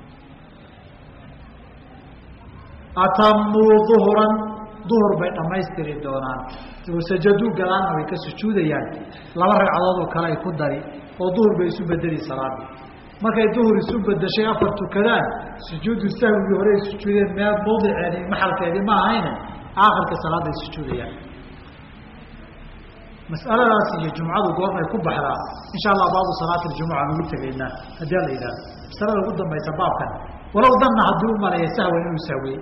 atamuu duhran duhur bay dhammaystiri doonaan wasajaduu gadaanna way ka sujuudayaan laba ragcadood oo kale ay ku dari oo duhur bay isu bedeli salaadii markay duhur isu bedeshay afar tukadaan sujuudu sahwigii hore ay sujuudeen meel mawdiceedii maxalkeedii ma ahayne aakhirka salaadday sujuudayaan mas'aladaas iyo jumcadu goormay ku baxdaa insha allah baabu salaati ljumuca aan ugu tegaynaa haddii la yidhahdo masalada ugu dambaysa baabkan walow danna haddii u maleeya sahwan inuu sahwiyey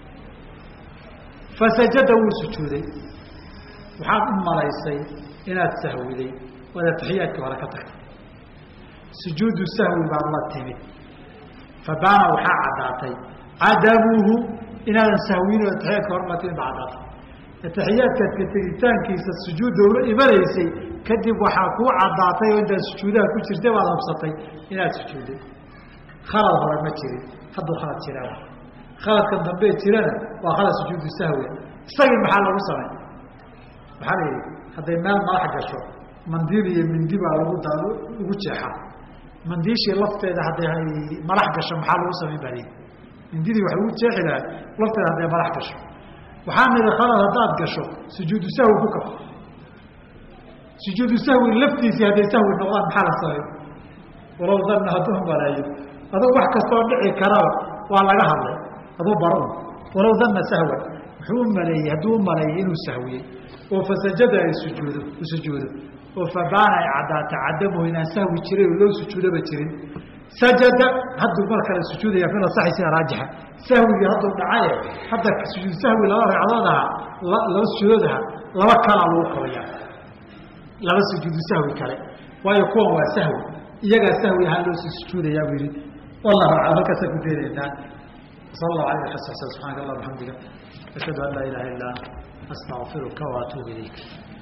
fasajada wuu sujuuday waxaad u malaysay inaad sahwiday waad atixiyaadkii hore ka tagtay sujuudu sahwi baad la timid fabaana waxaa caddaatay cadamuhu inaadan sahwin oo atixiyaadka hore la timid baa caddaatay atixiyaadkaadka tegitaankiisa sujuudda ula imanaysay kadib waxaa kuu caddaatay oo intaad sujuudaha ku jirtay baad hubsatay inaad sujuudday khalad hore ma jirin hadduu khalad jiraa khaladkan dambee jirana waa khalad sujuudu sahwiga isagii maxaa lagu samay waxaa la yidhi hadday meel madax gasho mandiil iyo mindi baa lagu jeexaa mandiishii lafteeda hadday madax gasho maxaa lagu samayn baa layidhi mindidii waxay ugu jeexi lahaa lafteeda hadday madax gasho waxaa nidhi khalad haddaad gasho sujuudu sahwi ku kab sujuudu sahwi laftiisii hadday sahwi noqdaan maxaa la samay walow danna hadduu maleeyo aduu wax kastoo dhici karaba waa laga hadlay aduu baron walow danna sahwan muxuu u maleeyey hadduu u maleeyey inuu sahwiyey oo fasajada ay sujuudo oo fabaana ay caddaata cadamuhu inaan sahwi jiray oo loo sujuudoba jirin sajada hadduu mar kale sujuudaya fil asaxi sida raajixa sahwigii hadduu dhacaye hadda sujuud sahwi laba ragcadood ahaa laba sujuudood ahaa laba kalaa lagu qabayaa laba sujuudu sahwi kale waayo kuwan waa sahwi iyagaa sahwi ahaan loo sii sujuudayaa buu yihi wallahu aclam halkaasaan ku deenaynaa sala allahu alayh wa sallam subxaanaka allah bixamdiga ashhadu an laa ilaha illa anta astaqfiruka wa atuubu ilayk